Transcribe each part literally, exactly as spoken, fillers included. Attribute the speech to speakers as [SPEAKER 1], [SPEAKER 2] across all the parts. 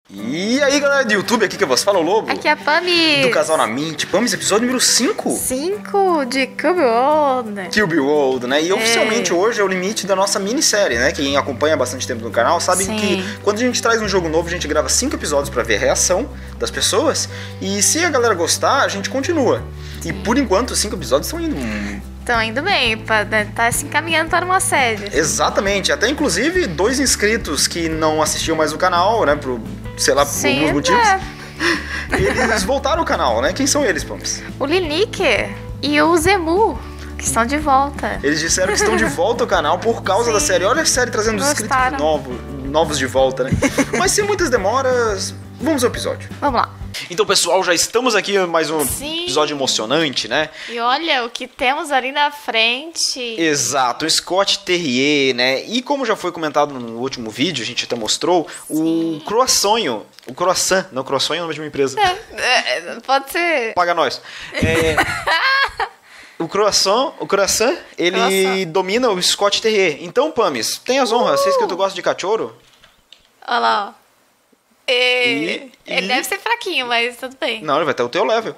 [SPEAKER 1] E aí, galera do YouTube, aqui que eu vos falo, o Lobo.
[SPEAKER 2] Aqui é a Pamis.
[SPEAKER 1] Do Casal na Mint. Pamis, episódio número cinco.
[SPEAKER 2] cinco de Cube World.
[SPEAKER 1] Cube World, né? E
[SPEAKER 2] é.
[SPEAKER 1] oficialmente hoje é o limite da nossa minissérie, né? Quem acompanha bastante tempo no canal sabe
[SPEAKER 2] Sim.
[SPEAKER 1] que quando a gente traz um jogo novo, a gente grava cinco episódios pra ver a reação das pessoas. E se a galera gostar, a gente continua. Sim. E por enquanto, os cinco episódios estão indo...
[SPEAKER 2] Estão indo bem, pra, tá se encaminhando para uma série.
[SPEAKER 1] Exatamente, até inclusive dois inscritos que não assistiam mais o canal, né, por, sei lá, por
[SPEAKER 2] Sim,
[SPEAKER 1] alguns motivos,
[SPEAKER 2] é.
[SPEAKER 1] eles voltaram ao canal, né? Quem são eles, Pumps?
[SPEAKER 2] O Linique e o Zemu, que estão de volta.
[SPEAKER 1] Eles disseram que estão de volta ao canal por causa Sim. da série. Olha a série trazendo os inscritos novos, novos de volta, né? Mas sem muitas demoras, vamos ao episódio.
[SPEAKER 2] Vamos lá.
[SPEAKER 1] Então, pessoal, já estamos aqui em mais um
[SPEAKER 2] Sim.
[SPEAKER 1] episódio emocionante, né?
[SPEAKER 2] E olha o que temos ali na frente.
[SPEAKER 1] Exato, o Scott Terrier, né? E como já foi comentado no último vídeo, a gente até mostrou, Sim. o croissant, o croissant, não, croissant é o nome de uma empresa.
[SPEAKER 2] É, é, pode ser.
[SPEAKER 1] Paga nós. É, o croissant, o croissant, ele croissant. domina o Scott Terrier. Então, Pamis, tem as honras. Uh. Vocês que tu gosta de cachorro?
[SPEAKER 2] Olha lá, ó. E...
[SPEAKER 1] E,
[SPEAKER 2] ele
[SPEAKER 1] e...
[SPEAKER 2] deve ser fraquinho, mas tudo bem.
[SPEAKER 1] Não, ele vai ter o teu level.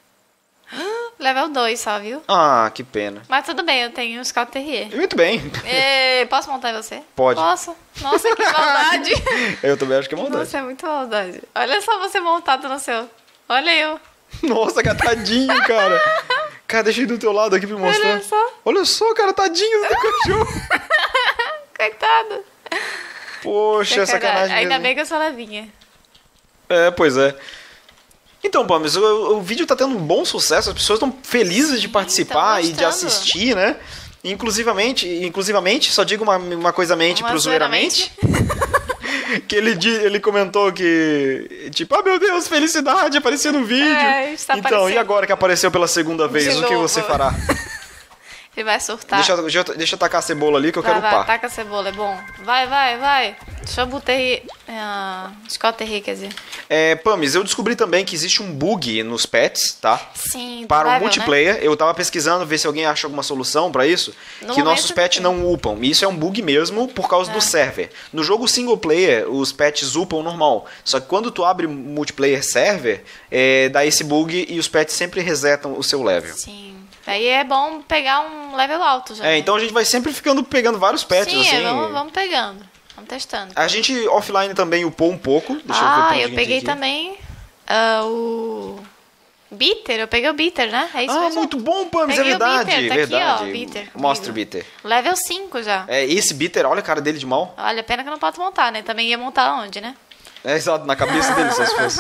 [SPEAKER 2] Level dois só, viu?
[SPEAKER 1] Ah, que pena.
[SPEAKER 2] Mas tudo bem, eu tenho um Scout Terrier.
[SPEAKER 1] Muito bem.
[SPEAKER 2] E... Posso montar em você?
[SPEAKER 1] Pode.
[SPEAKER 2] Posso. Nossa, que maldade.
[SPEAKER 1] Eu também acho que é maldade.
[SPEAKER 2] Nossa, é muito maldade. Olha só você montado no seu. Olha eu.
[SPEAKER 1] Nossa, gatadinho, cara. Cara, deixa eu ir do teu lado aqui pra me mostrar.
[SPEAKER 2] Olha só.
[SPEAKER 1] Olha só, cara, tadinho do teu cachorro.
[SPEAKER 2] Coitado.
[SPEAKER 1] Poxa, é sacanagem.
[SPEAKER 2] Ainda
[SPEAKER 1] mesmo.
[SPEAKER 2] bem que eu sou levinha.
[SPEAKER 1] É, pois é. Então, Pamis, o, o vídeo tá tendo um bom sucesso, as pessoas estão felizes de participar e de assistir, né? Inclusivamente, inclusivamente só digo uma, uma coisa mente
[SPEAKER 2] uma
[SPEAKER 1] pro zoeiramente. Que ele, ele comentou que, tipo, ah, meu Deus, felicidade, apareceu no vídeo.
[SPEAKER 2] É, está
[SPEAKER 1] então,
[SPEAKER 2] aparecendo.
[SPEAKER 1] E agora que apareceu pela segunda vez,
[SPEAKER 2] De
[SPEAKER 1] o que
[SPEAKER 2] novo.
[SPEAKER 1] você fará?
[SPEAKER 2] Ele vai surtar.
[SPEAKER 1] Deixa, deixa, deixa eu tacar a cebola ali que eu
[SPEAKER 2] vai,
[SPEAKER 1] quero
[SPEAKER 2] vai,
[SPEAKER 1] upar.
[SPEAKER 2] taca a cebola, é bom. Vai, vai, vai. Deixa eu botar aí. Uh, Scott Terrier, quer dizer.
[SPEAKER 1] É, Pamis, eu descobri também que existe um bug nos pets, tá?
[SPEAKER 2] Sim,
[SPEAKER 1] para
[SPEAKER 2] level,
[SPEAKER 1] o multiplayer.
[SPEAKER 2] Né?
[SPEAKER 1] Eu tava pesquisando, ver se alguém acha alguma solução pra isso.
[SPEAKER 2] No
[SPEAKER 1] que
[SPEAKER 2] momento,
[SPEAKER 1] nossos pets
[SPEAKER 2] sim.
[SPEAKER 1] não upam. E isso é um bug mesmo por causa
[SPEAKER 2] é.
[SPEAKER 1] do server. No jogo single player, os pets upam normal. Só que quando tu abre multiplayer server, é, dá esse bug e os pets sempre resetam o seu level.
[SPEAKER 2] Sim. Aí é bom pegar um level alto já.
[SPEAKER 1] É,
[SPEAKER 2] né?
[SPEAKER 1] então a gente vai sempre ficando pegando vários pets,
[SPEAKER 2] Sim,
[SPEAKER 1] assim.
[SPEAKER 2] é, vamos, vamos pegando. Vamos testando.
[SPEAKER 1] A gente offline também upou um pouco. Deixa
[SPEAKER 2] ah,
[SPEAKER 1] eu ver
[SPEAKER 2] eu peguei
[SPEAKER 1] aqui.
[SPEAKER 2] também uh, o Bitter. Eu peguei o Bitter, né? É isso
[SPEAKER 1] Ah,
[SPEAKER 2] mesmo.
[SPEAKER 1] muito bom, Pamis, é
[SPEAKER 2] Peguei o
[SPEAKER 1] verdade.
[SPEAKER 2] Bitter, tá
[SPEAKER 1] verdade.
[SPEAKER 2] aqui, ó, Bitter.
[SPEAKER 1] Mostra o
[SPEAKER 2] comigo.
[SPEAKER 1] Bitter.
[SPEAKER 2] Level cinco já.
[SPEAKER 1] É, esse Bitter, olha a cara dele de mal.
[SPEAKER 2] Olha, pena que eu não posso montar, né? Também ia montar onde, né?
[SPEAKER 1] É, exato, na cabeça dele, só se fosse.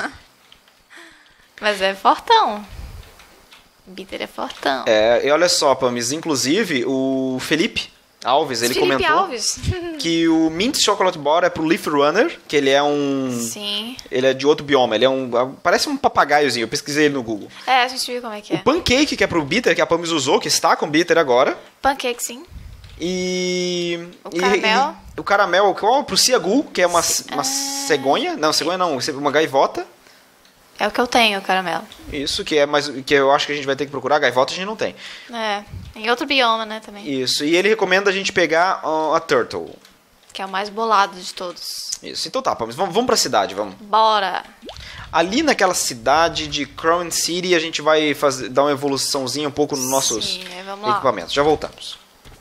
[SPEAKER 2] Mas é fortão. Bitter é fortão.
[SPEAKER 1] É, e olha só, Pamis, inclusive o Felipe Alves, ele
[SPEAKER 2] Felipe
[SPEAKER 1] comentou
[SPEAKER 2] Alves.
[SPEAKER 1] que o Mint Chocolate Bar é pro Leaf Runner, que ele é um...
[SPEAKER 2] Sim.
[SPEAKER 1] Ele é de outro bioma, ele é um... Parece um papagaiozinho, eu pesquisei ele no Google.
[SPEAKER 2] É, a gente viu como é que é.
[SPEAKER 1] O Pancake, que é pro Bitter, que a Pamis usou, que está com Bitter agora.
[SPEAKER 2] Pancake, sim.
[SPEAKER 1] E...
[SPEAKER 2] O
[SPEAKER 1] e,
[SPEAKER 2] caramel.
[SPEAKER 1] E, o caramel, qual é pro Ciagu, que é uma, uma
[SPEAKER 2] Ah.
[SPEAKER 1] cegonha. Não, cegonha não, uma gaivota.
[SPEAKER 2] É o que eu tenho, o caramelo.
[SPEAKER 1] Isso, que é mais que eu acho que a gente vai ter que procurar. Gaivota a gente não tem.
[SPEAKER 2] É, em outro bioma, né, também.
[SPEAKER 1] Isso, e ele recomenda a gente pegar uh, a Turtle.
[SPEAKER 2] Que é o mais bolado de todos.
[SPEAKER 1] Isso, então tá, Pamis, vamos, vamos pra cidade, vamos.
[SPEAKER 2] Bora!
[SPEAKER 1] Ali naquela cidade de Crown City, a gente vai fazer, dar uma evoluçãozinha um pouco nos nossos
[SPEAKER 2] Sim, vamos lá.
[SPEAKER 1] equipamentos. Já voltamos.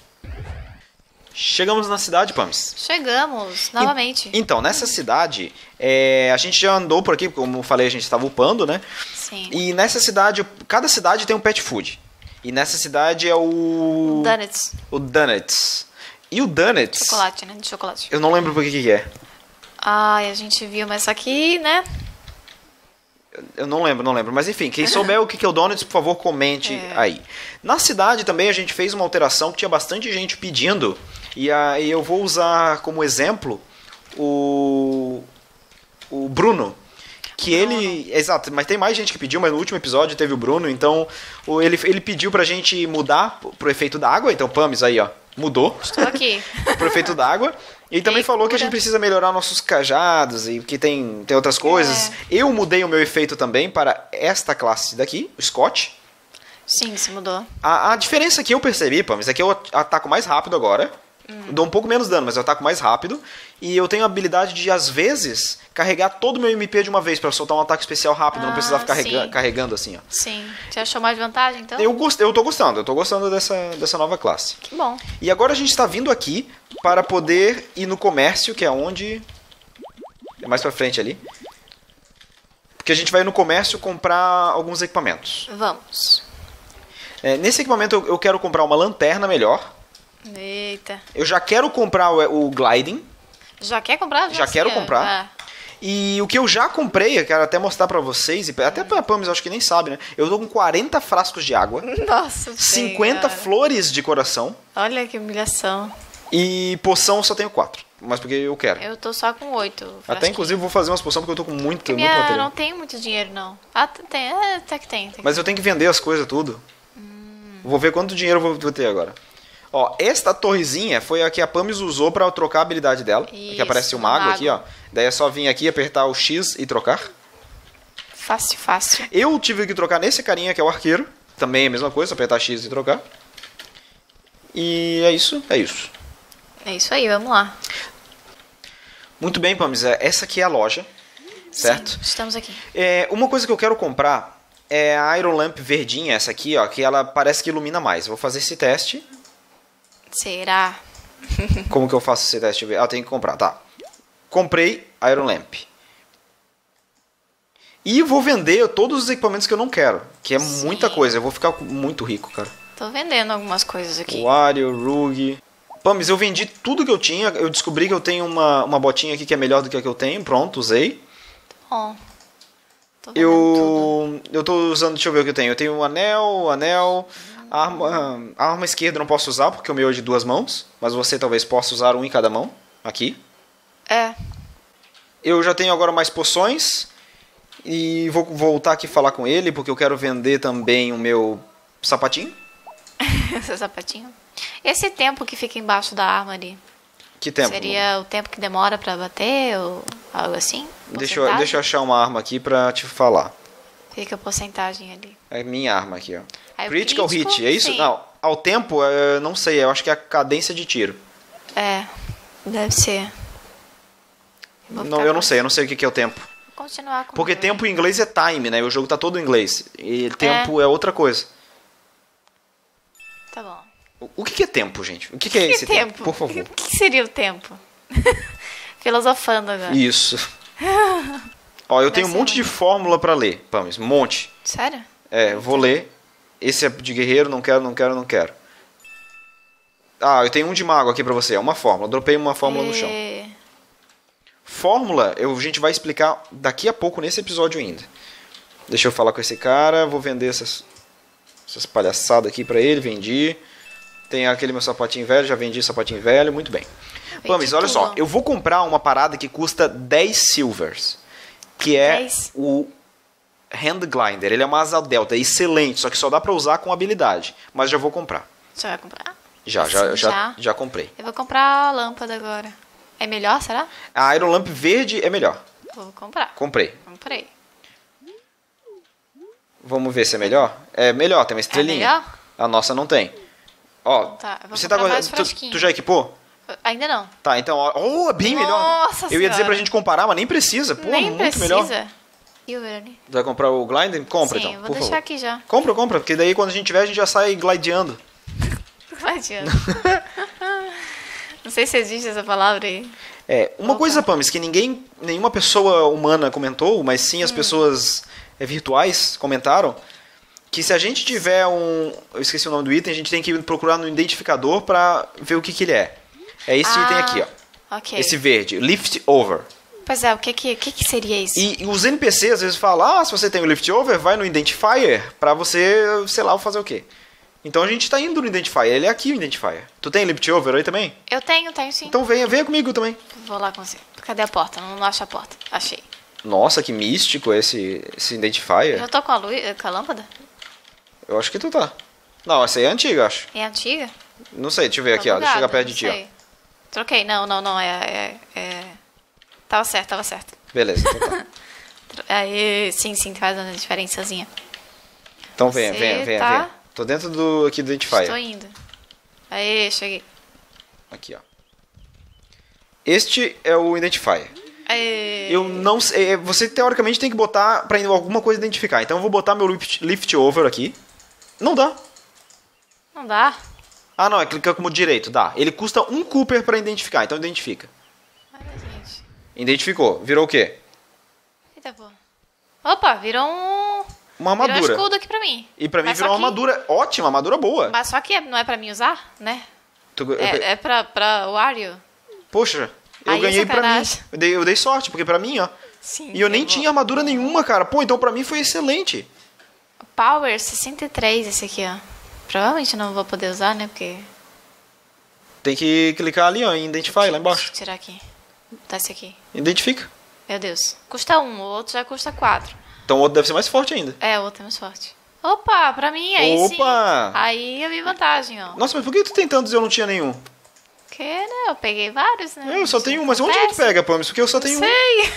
[SPEAKER 1] Chegamos na cidade, Pamis.
[SPEAKER 2] Chegamos, novamente.
[SPEAKER 1] E, então, nessa cidade, é, a gente já andou por aqui, como eu falei, a gente estava upando, né?
[SPEAKER 2] Sim.
[SPEAKER 1] E nessa cidade, cada cidade tem um pet food. E nessa cidade é o...
[SPEAKER 2] Donuts.
[SPEAKER 1] O Donuts. E o Donuts...
[SPEAKER 2] Chocolate, né? De chocolate.
[SPEAKER 1] Eu não lembro por que que é.
[SPEAKER 2] Ai, a gente viu, mas isso aqui, né?
[SPEAKER 1] Eu não lembro, não lembro. Mas enfim, quem souber o que que é o Donuts, por favor, comente
[SPEAKER 2] É.
[SPEAKER 1] aí. Na cidade também a gente fez uma alteração que tinha bastante gente pedindo. E aí eu vou usar como exemplo o, o Bruno. Que ele... Exato, mas tem mais gente que pediu, mas no último episódio teve o Bruno. Então o, ele, ele pediu pra gente mudar pro efeito da água. Então, Pamis, aí ó, mudou.
[SPEAKER 2] Estou aqui.
[SPEAKER 1] Pro efeito da água. E ele também
[SPEAKER 2] E
[SPEAKER 1] falou que a
[SPEAKER 2] cura.
[SPEAKER 1] gente precisa melhorar nossos cajados e que tem, tem outras coisas.
[SPEAKER 2] É.
[SPEAKER 1] Eu mudei o meu efeito também para esta classe daqui, o Scott.
[SPEAKER 2] Sim, se mudou.
[SPEAKER 1] A, a diferença que eu percebi, Pamis, é que eu ataco mais rápido agora. Hum. Eu dou um pouco menos dano, mas eu ataco mais rápido. E eu tenho a habilidade de, às vezes, carregar todo o meu M P de uma vez pra soltar um ataque especial rápido,
[SPEAKER 2] ah,
[SPEAKER 1] não precisar ficar
[SPEAKER 2] sim.
[SPEAKER 1] carregando assim, ó.
[SPEAKER 2] Sim. Você achou mais vantagem, então?
[SPEAKER 1] Eu, gost... eu tô gostando, eu tô gostando dessa, dessa nova classe.
[SPEAKER 2] Que bom.
[SPEAKER 1] E agora a gente está vindo aqui para poder ir no comércio, que é onde... É mais pra frente ali. Porque a gente vai no comércio comprar alguns equipamentos.
[SPEAKER 2] Vamos.
[SPEAKER 1] É, nesse equipamento eu, eu quero comprar uma lanterna melhor.
[SPEAKER 2] Eita.
[SPEAKER 1] Eu já quero comprar o, o gliding.
[SPEAKER 2] Já quer comprar? Já,
[SPEAKER 1] Já quero
[SPEAKER 2] sei,
[SPEAKER 1] comprar.
[SPEAKER 2] é.
[SPEAKER 1] E o que eu já comprei, eu quero até mostrar pra vocês, e até pra Pamis, acho que nem sabe, né? Eu tô com quarenta frascos de água.
[SPEAKER 2] Nossa
[SPEAKER 1] cinquenta
[SPEAKER 2] Senhora.
[SPEAKER 1] flores de coração.
[SPEAKER 2] Olha que humilhação.
[SPEAKER 1] E poção eu só tenho quatro. Mas porque eu quero.
[SPEAKER 2] Eu tô só com oito.
[SPEAKER 1] Até
[SPEAKER 2] frasquinhos.
[SPEAKER 1] inclusive vou fazer umas poções porque eu tô com muito, muito
[SPEAKER 2] Minha,
[SPEAKER 1] material.
[SPEAKER 2] não tenho muito dinheiro, não. Ah, tem. É, até que tem. tem
[SPEAKER 1] Mas eu tenho que vender as coisas tudo. Hum. Vou ver quanto dinheiro eu vou ter agora. Ó, esta torrezinha foi a que a Pamis usou pra trocar a habilidade dela.
[SPEAKER 2] Isso,
[SPEAKER 1] que aparece o
[SPEAKER 2] o
[SPEAKER 1] mago,
[SPEAKER 2] mago.
[SPEAKER 1] aqui, ó. Daí é só vir aqui, apertar o X e trocar.
[SPEAKER 2] Fácil, fácil.
[SPEAKER 1] Eu tive que trocar nesse carinha que é o arqueiro. Também é a mesma coisa, apertar X e trocar. E é isso, é isso.
[SPEAKER 2] É isso aí, vamos lá.
[SPEAKER 1] Muito bem, Pamis, essa aqui é a loja, certo?
[SPEAKER 2] Sim, estamos aqui.
[SPEAKER 1] É, uma coisa que eu quero comprar é a Iron Lamp verdinha, essa aqui, ó, que ela parece que ilumina mais. Vou fazer esse teste.
[SPEAKER 2] Será?
[SPEAKER 1] Como que eu faço esse teste? Ah, eu tenho que comprar, tá. Comprei Iron Lamp. E vou vender todos os equipamentos que eu não quero, que é
[SPEAKER 2] Sim.
[SPEAKER 1] muita coisa. Eu vou ficar muito rico, cara.
[SPEAKER 2] Tô vendendo algumas coisas aqui.
[SPEAKER 1] Wario, Rug... Pamis, eu vendi tudo que eu tinha. Eu descobri que eu tenho uma, uma botinha aqui que é melhor do que a que eu tenho. Pronto, usei.
[SPEAKER 2] Bom. Tô vendendo tudo.
[SPEAKER 1] Eu, eu tô usando, deixa eu ver o que eu tenho. Eu tenho um anel, um anel, a arma, a arma esquerda eu não posso usar porque o meu é de duas mãos, mas você talvez possa usar um em cada mão, aqui.
[SPEAKER 2] É.
[SPEAKER 1] Eu já tenho agora mais poções e vou voltar aqui falar com ele porque eu quero vender também o meu sapatinho.
[SPEAKER 2] Seu sapatinho. Esse tempo que fica embaixo da arma ali,
[SPEAKER 1] Que tempo?
[SPEAKER 2] seria o tempo que demora pra bater ou algo assim?
[SPEAKER 1] Deixa eu,
[SPEAKER 2] Porcentagem?
[SPEAKER 1] deixa eu achar uma arma aqui pra te falar.
[SPEAKER 2] Fica a porcentagem ali.
[SPEAKER 1] É minha arma aqui, ó.
[SPEAKER 2] Aí o
[SPEAKER 1] Critical
[SPEAKER 2] crítico,
[SPEAKER 1] hit, é isso?
[SPEAKER 2] sim.
[SPEAKER 1] Não, ao tempo, eu não sei, eu acho que é a cadência de tiro.
[SPEAKER 2] É, deve ser. Vou
[SPEAKER 1] Não,
[SPEAKER 2] ficar
[SPEAKER 1] eu não
[SPEAKER 2] com-
[SPEAKER 1] sei, eu não sei o que que é o tempo.
[SPEAKER 2] Vou continuar com
[SPEAKER 1] Porque
[SPEAKER 2] o meu.
[SPEAKER 1] tempo em inglês é time, né? O jogo tá todo em inglês. E tempo é, outra coisa.
[SPEAKER 2] Tá bom.
[SPEAKER 1] O- O que que é tempo, gente? O que que é
[SPEAKER 2] Que
[SPEAKER 1] esse tempo? Por
[SPEAKER 2] O
[SPEAKER 1] favor.
[SPEAKER 2] que, que seria o tempo? Filosofando agora.
[SPEAKER 1] Isso. Ó, eu
[SPEAKER 2] Deve
[SPEAKER 1] tenho um
[SPEAKER 2] ser
[SPEAKER 1] monte de
[SPEAKER 2] ruim.
[SPEAKER 1] fórmula pra ler, Pamis. Um monte.
[SPEAKER 2] Sério?
[SPEAKER 1] É, vou ler. Esse é de guerreiro, não quero, não quero, não quero. Ah, eu tenho um de mago aqui pra você. É uma fórmula. Dropei uma fórmula no chão.
[SPEAKER 2] É,
[SPEAKER 1] Fórmula, eu, a gente vai explicar daqui a pouco nesse episódio ainda. Deixa eu falar com esse cara. Vou vender essas, essas palhaçadas aqui pra ele. Vendi. Tem aquele meu sapatinho velho. Já vendi sapatinho velho. Muito bem.
[SPEAKER 2] vendi
[SPEAKER 1] Pamis, olha só.
[SPEAKER 2] tudo.
[SPEAKER 1] Eu vou comprar uma parada que custa dez silvers. Que é
[SPEAKER 2] dez?
[SPEAKER 1] o Hand Glider. Ele é uma asa delta. É excelente. Só que só dá pra usar com habilidade. Mas já vou comprar.
[SPEAKER 2] Você vai comprar?
[SPEAKER 1] Já, já,
[SPEAKER 2] Sim,
[SPEAKER 1] já,
[SPEAKER 2] já.
[SPEAKER 1] já comprei.
[SPEAKER 2] Eu vou comprar a lâmpada agora. É melhor, será?
[SPEAKER 1] A Iron Lamp verde é melhor.
[SPEAKER 2] Vou comprar.
[SPEAKER 1] Comprei.
[SPEAKER 2] Comprei.
[SPEAKER 1] Vamos ver se é melhor? É melhor, tem uma estrelinha.
[SPEAKER 2] melhor?
[SPEAKER 1] A nossa não tem. Ó,
[SPEAKER 2] Tá, eu vou
[SPEAKER 1] você tá
[SPEAKER 2] comprar
[SPEAKER 1] com-
[SPEAKER 2] mais
[SPEAKER 1] tu,
[SPEAKER 2] frasquinho.
[SPEAKER 1] tu já equipou?
[SPEAKER 2] Ainda não.
[SPEAKER 1] Tá, então, ó, oh, é bem melhor.
[SPEAKER 2] Nossa
[SPEAKER 1] Eu ia dizer
[SPEAKER 2] Senhora.
[SPEAKER 1] pra gente comparar, mas nem precisa. Pô,
[SPEAKER 2] Nem
[SPEAKER 1] muito
[SPEAKER 2] precisa.
[SPEAKER 1] melhor.
[SPEAKER 2] Silver ali.
[SPEAKER 1] Tu vai comprar o Glide? Compra
[SPEAKER 2] Sim,
[SPEAKER 1] então,
[SPEAKER 2] vou
[SPEAKER 1] por
[SPEAKER 2] deixar
[SPEAKER 1] favor.
[SPEAKER 2] aqui já.
[SPEAKER 1] Compra, compra, porque daí quando a gente tiver, a gente já sai glideando.
[SPEAKER 2] Não adianta. Não sei se existe essa palavra aí.
[SPEAKER 1] É, uma
[SPEAKER 2] Opa.
[SPEAKER 1] coisa, Pamis, que ninguém, nenhuma pessoa humana comentou, mas sim as
[SPEAKER 2] Hum.
[SPEAKER 1] pessoas é, virtuais comentaram, que se a gente tiver um... Eu esqueci o nome do item, a gente tem que procurar no identificador pra ver o que, que ele é. É esse
[SPEAKER 2] Ah,
[SPEAKER 1] item aqui, ó.
[SPEAKER 2] Ok.
[SPEAKER 1] Esse verde, Lift Over.
[SPEAKER 2] Pois é, o que que, o que, que seria isso?
[SPEAKER 1] E, e os N P Cs às vezes falam, ah, se você tem o Lift Over, vai no Identifier pra você, sei lá, fazer o quê. Então a gente tá indo no Identifier, ele é aqui o Identifier. Tu tem Lift Over aí também?
[SPEAKER 2] Eu tenho, tenho sim.
[SPEAKER 1] Então venha, venha comigo também.
[SPEAKER 2] Vou lá com você. Cadê a porta? Não, não acho a porta. Achei.
[SPEAKER 1] Nossa, que místico esse, esse Identifier.
[SPEAKER 2] Eu tô com a luz, com a lâmpada?
[SPEAKER 1] Eu acho que tu tá. Não, essa aí é antiga, acho.
[SPEAKER 2] É antiga?
[SPEAKER 1] Não sei, deixa eu ver
[SPEAKER 2] Tô
[SPEAKER 1] aqui, ó. Deixa eu chegar
[SPEAKER 2] bugada,
[SPEAKER 1] perto de
[SPEAKER 2] não
[SPEAKER 1] ti, ó.
[SPEAKER 2] sei. Troquei. Não, não, não. É, é, é... Tava certo, tava certo.
[SPEAKER 1] Beleza, então tá.
[SPEAKER 2] Tro- Aí, sim, sim, faz uma diferençazinha.
[SPEAKER 1] Então venha,
[SPEAKER 2] Você
[SPEAKER 1] venha, venha,
[SPEAKER 2] tá-
[SPEAKER 1] venha. Tô dentro do, aqui do Identifier.
[SPEAKER 2] Estou indo. Aí, cheguei.
[SPEAKER 1] Aqui, ó. Este é o Identifier.
[SPEAKER 2] É...
[SPEAKER 1] Eu não sei. Você teoricamente tem que botar pra alguma coisa identificar. Então eu vou botar meu lift, lift over aqui. Não dá.
[SPEAKER 2] Não dá?
[SPEAKER 1] Ah, não. É clicar como direito. Dá. Ele custa um Cooper pra identificar. Então identifica.
[SPEAKER 2] Olha, gente.
[SPEAKER 1] Identificou. Virou o quê?
[SPEAKER 2] Eita, pô. Opa, virou um...
[SPEAKER 1] Uma armadura.
[SPEAKER 2] Virou um escudo aqui pra mim.
[SPEAKER 1] E pra mim
[SPEAKER 2] Mas
[SPEAKER 1] virou
[SPEAKER 2] só
[SPEAKER 1] uma
[SPEAKER 2] que-
[SPEAKER 1] armadura ótima, armadura boa.
[SPEAKER 2] Mas só que é- não é pra mim usar, né?
[SPEAKER 1] Tu- eu pe-
[SPEAKER 2] É, é pra, pra o Wario.
[SPEAKER 1] Poxa, eu
[SPEAKER 2] Aí é
[SPEAKER 1] ganhei pra mim.
[SPEAKER 2] sacanagem.
[SPEAKER 1] Eu dei, eu dei sorte, porque pra mim, ó.
[SPEAKER 2] Sim.
[SPEAKER 1] E eu nem
[SPEAKER 2] vou-
[SPEAKER 1] tinha armadura nenhuma, cara. Pô, então pra mim foi excelente.
[SPEAKER 2] Power sessenta e três esse aqui, ó. Provavelmente não vou poder usar, né? Porque...
[SPEAKER 1] Tem que clicar ali, ó, em Identify, lá
[SPEAKER 2] Deixa
[SPEAKER 1] embaixo.
[SPEAKER 2] eu tirar aqui. Tá esse aqui.
[SPEAKER 1] Identifica.
[SPEAKER 2] Meu Deus. Custa um, o outro já custa quatro.
[SPEAKER 1] Então o outro deve ser mais forte ainda.
[SPEAKER 2] É, o outro é mais forte. Opa, pra mim, aí sim.
[SPEAKER 1] Opa!
[SPEAKER 2] Aí eu vi vantagem, ó.
[SPEAKER 1] Nossa, mas por que tu tem tantos e eu não tinha nenhum?
[SPEAKER 2] Porque, né, eu peguei vários, né?
[SPEAKER 1] Eu só tenho um, mas onde é que tu
[SPEAKER 2] Acontece.
[SPEAKER 1] pega, Pamis? Porque eu só tenho um.
[SPEAKER 2] Sei.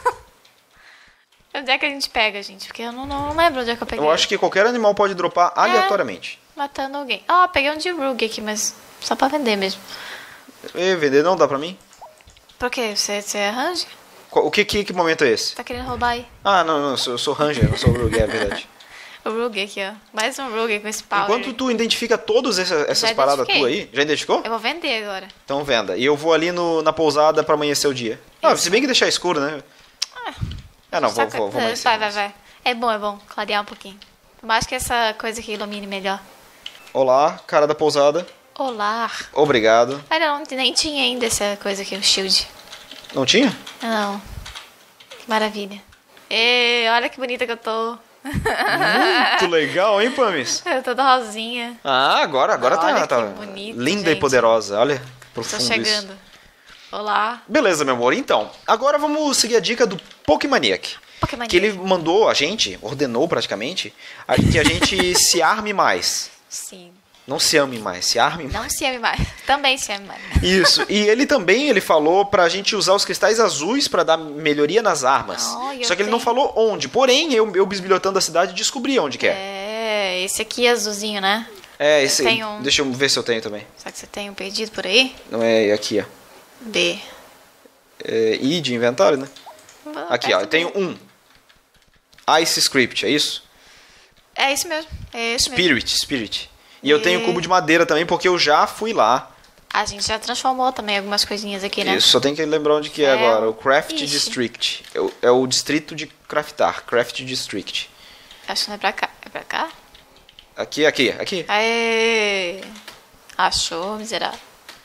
[SPEAKER 2] Onde é que a gente pega, gente? Porque eu não, não lembro onde é que eu peguei.
[SPEAKER 1] Eu acho que qualquer animal pode dropar aleatoriamente.
[SPEAKER 2] Matando alguém. Ó, peguei um de Rogue aqui, mas só pra vender mesmo.
[SPEAKER 1] E vender não dá pra mim?
[SPEAKER 2] Por quê? Você, você é Ranger?
[SPEAKER 1] Qual- O que, que, que momento é esse?
[SPEAKER 2] Tá querendo roubar aí?
[SPEAKER 1] Ah, não, não, eu sou, eu sou Ranger, não sou Rogue, é verdade.
[SPEAKER 2] O Rogue aqui, ó. Mais um Rogue com esse power.
[SPEAKER 1] Enquanto tu identifica todas essas, essas
[SPEAKER 2] Já
[SPEAKER 1] paradas
[SPEAKER 2] identifiquei.
[SPEAKER 1] tuas aí, já identificou?
[SPEAKER 2] Eu vou vender agora.
[SPEAKER 1] Então venda. E eu vou ali no, na pousada pra amanhecer o dia. Ah,
[SPEAKER 2] Isso.
[SPEAKER 1] se bem que deixar escuro, né? Ah, não, vou,
[SPEAKER 2] Só que-
[SPEAKER 1] vou, vou amanhecer.
[SPEAKER 2] Vai, vai, vai. É bom, é bom. Clarear um pouquinho. Mais que essa coisa que ilumine melhor.
[SPEAKER 1] Olá, cara da pousada.
[SPEAKER 2] Olá.
[SPEAKER 1] Obrigado.
[SPEAKER 2] Ah, não, nem tinha ainda essa coisa aqui, o shield.
[SPEAKER 1] Não tinha?
[SPEAKER 2] Não. Que maravilha. E olha que bonita que eu tô.
[SPEAKER 1] Muito legal, hein, Pamis?
[SPEAKER 2] Eu tô toda rosinha.
[SPEAKER 1] Ah, agora, agora
[SPEAKER 2] Olha
[SPEAKER 1] tá,
[SPEAKER 2] que
[SPEAKER 1] tá
[SPEAKER 2] bonito,
[SPEAKER 1] linda e
[SPEAKER 2] gente.
[SPEAKER 1] poderosa. Olha,
[SPEAKER 2] Tô
[SPEAKER 1] profundo isso.
[SPEAKER 2] chegando. Olá.
[SPEAKER 1] Beleza, meu amor. Então, agora vamos seguir a dica do Pokemaniac.
[SPEAKER 2] Pokémon.
[SPEAKER 1] Que ele mandou a gente, ordenou praticamente, a- que a gente se arme mais.
[SPEAKER 2] Sim.
[SPEAKER 1] Não se ame mais, se arme mais.
[SPEAKER 2] Não se ame mais. Também se ame mais.
[SPEAKER 1] Isso. E ele também ele falou pra gente usar os cristais azuis pra dar melhoria nas armas.
[SPEAKER 2] Oh, eu
[SPEAKER 1] Só que ele não
[SPEAKER 2] tenho.
[SPEAKER 1] falou onde. Porém, eu, eu bisbilhotando a cidade descobri onde que é.
[SPEAKER 2] É, esse aqui é azulzinho, né?
[SPEAKER 1] É, esse.
[SPEAKER 2] Eu tenho um.
[SPEAKER 1] Deixa eu ver se eu tenho também.
[SPEAKER 2] Será que você tem um perdido por aí?
[SPEAKER 1] Não é aqui, ó.
[SPEAKER 2] B.
[SPEAKER 1] É, I de inventário, né? Aqui, ó. Eu
[SPEAKER 2] Perto
[SPEAKER 1] tenho
[SPEAKER 2] do-
[SPEAKER 1] um. Ice Script, é isso?
[SPEAKER 2] É isso mesmo. É esse mesmo.
[SPEAKER 1] Spirit, Spirit. E eu tenho
[SPEAKER 2] E-
[SPEAKER 1] cubo de madeira também, porque eu já fui lá.
[SPEAKER 2] A gente já transformou também algumas coisinhas aqui, né?
[SPEAKER 1] Isso, só tem que lembrar onde que é,
[SPEAKER 2] É,
[SPEAKER 1] agora. O Craft
[SPEAKER 2] ixi.
[SPEAKER 1] District. É o, é o distrito de craftar. Craft District.
[SPEAKER 2] Acho que não é pra cá. É pra cá?
[SPEAKER 1] Aqui, aqui, aqui.
[SPEAKER 2] Aê! Achou, miserável.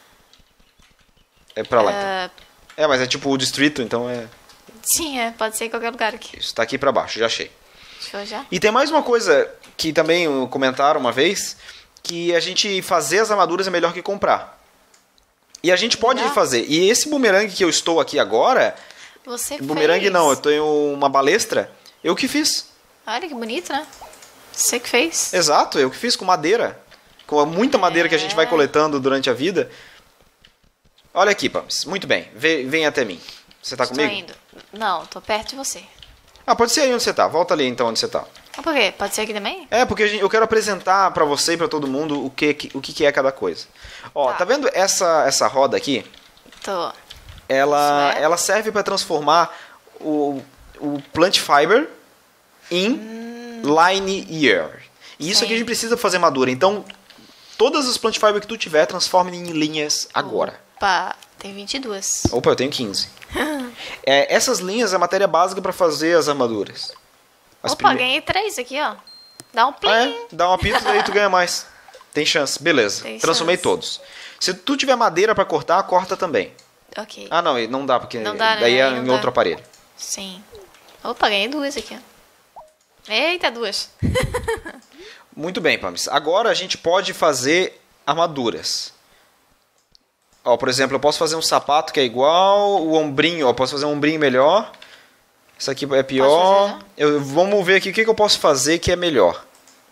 [SPEAKER 1] É pra lá, então.
[SPEAKER 2] Ah,
[SPEAKER 1] É, mas é tipo o distrito, então é...
[SPEAKER 2] sim, é. Pode ser em qualquer lugar aqui.
[SPEAKER 1] Isso, tá aqui pra baixo, já achei.
[SPEAKER 2] Achou já?
[SPEAKER 1] E tem mais uma coisa que também comentaram uma vez, que a gente fazer as armaduras é melhor que comprar. E a gente pode
[SPEAKER 2] Melhor?
[SPEAKER 1] fazer. E esse bumerangue que eu estou aqui agora,
[SPEAKER 2] Você
[SPEAKER 1] bumerangue
[SPEAKER 2] fez.
[SPEAKER 1] não, eu tenho uma balestra, eu que fiz.
[SPEAKER 2] Olha que bonito, né? Você que fez.
[SPEAKER 1] Exato, eu que fiz com madeira. Com muita madeira que a gente vai
[SPEAKER 2] É.
[SPEAKER 1] coletando durante a vida. Olha aqui, Pams. Muito bem, vem, vem até mim. Você tá
[SPEAKER 2] Estou
[SPEAKER 1] comigo?
[SPEAKER 2] indo. Não, tô perto de você.
[SPEAKER 1] Ah, pode ser aí onde você tá. Volta ali então onde você tá.
[SPEAKER 2] Ah, por quê? Pode ser aqui também?
[SPEAKER 1] É, porque a gente- eu quero apresentar pra você e pra todo mundo o que, que- o que que é cada coisa. Ó,
[SPEAKER 2] Tá.
[SPEAKER 1] tá vendo essa, essa roda aqui?
[SPEAKER 2] Tô.
[SPEAKER 1] Ela,
[SPEAKER 2] Isso é?
[SPEAKER 1] ela serve pra transformar o, o plant fiber em line year. E isso
[SPEAKER 2] Sim.
[SPEAKER 1] aqui a gente precisa fazer madura. Então, todas as plant fiber que tu tiver, transforme em linhas agora.
[SPEAKER 2] Opa, tem vinte e duas.
[SPEAKER 1] Opa, eu tenho quinze. É, essas linhas é a matéria básica pra fazer as armaduras. As
[SPEAKER 2] Opa,
[SPEAKER 1] prime-
[SPEAKER 2] ganhei três aqui, ó. Dá um plim.
[SPEAKER 1] Ah, é? Dá um apito e aí tu ganha mais. Tem chance. Beleza.
[SPEAKER 2] Tem
[SPEAKER 1] Transformei
[SPEAKER 2] chance.
[SPEAKER 1] todos. Se tu tiver madeira pra cortar, corta também.
[SPEAKER 2] Ok.
[SPEAKER 1] Ah, não, não dá, porque
[SPEAKER 2] Não dá, né?
[SPEAKER 1] daí é
[SPEAKER 2] Aí não
[SPEAKER 1] em
[SPEAKER 2] dá.
[SPEAKER 1] outro aparelho.
[SPEAKER 2] Sim. Opa, ganhei duas aqui, ó. Eita, duas.
[SPEAKER 1] Muito bem, Pamis. Agora a gente pode fazer armaduras. Ó, por exemplo, eu posso fazer um sapato que é igual, o ombrinho, ó, posso fazer um ombrinho melhor. Isso aqui é pior.
[SPEAKER 2] fazer, né?
[SPEAKER 1] Eu, vamos ver aqui o que, que eu posso fazer que é melhor.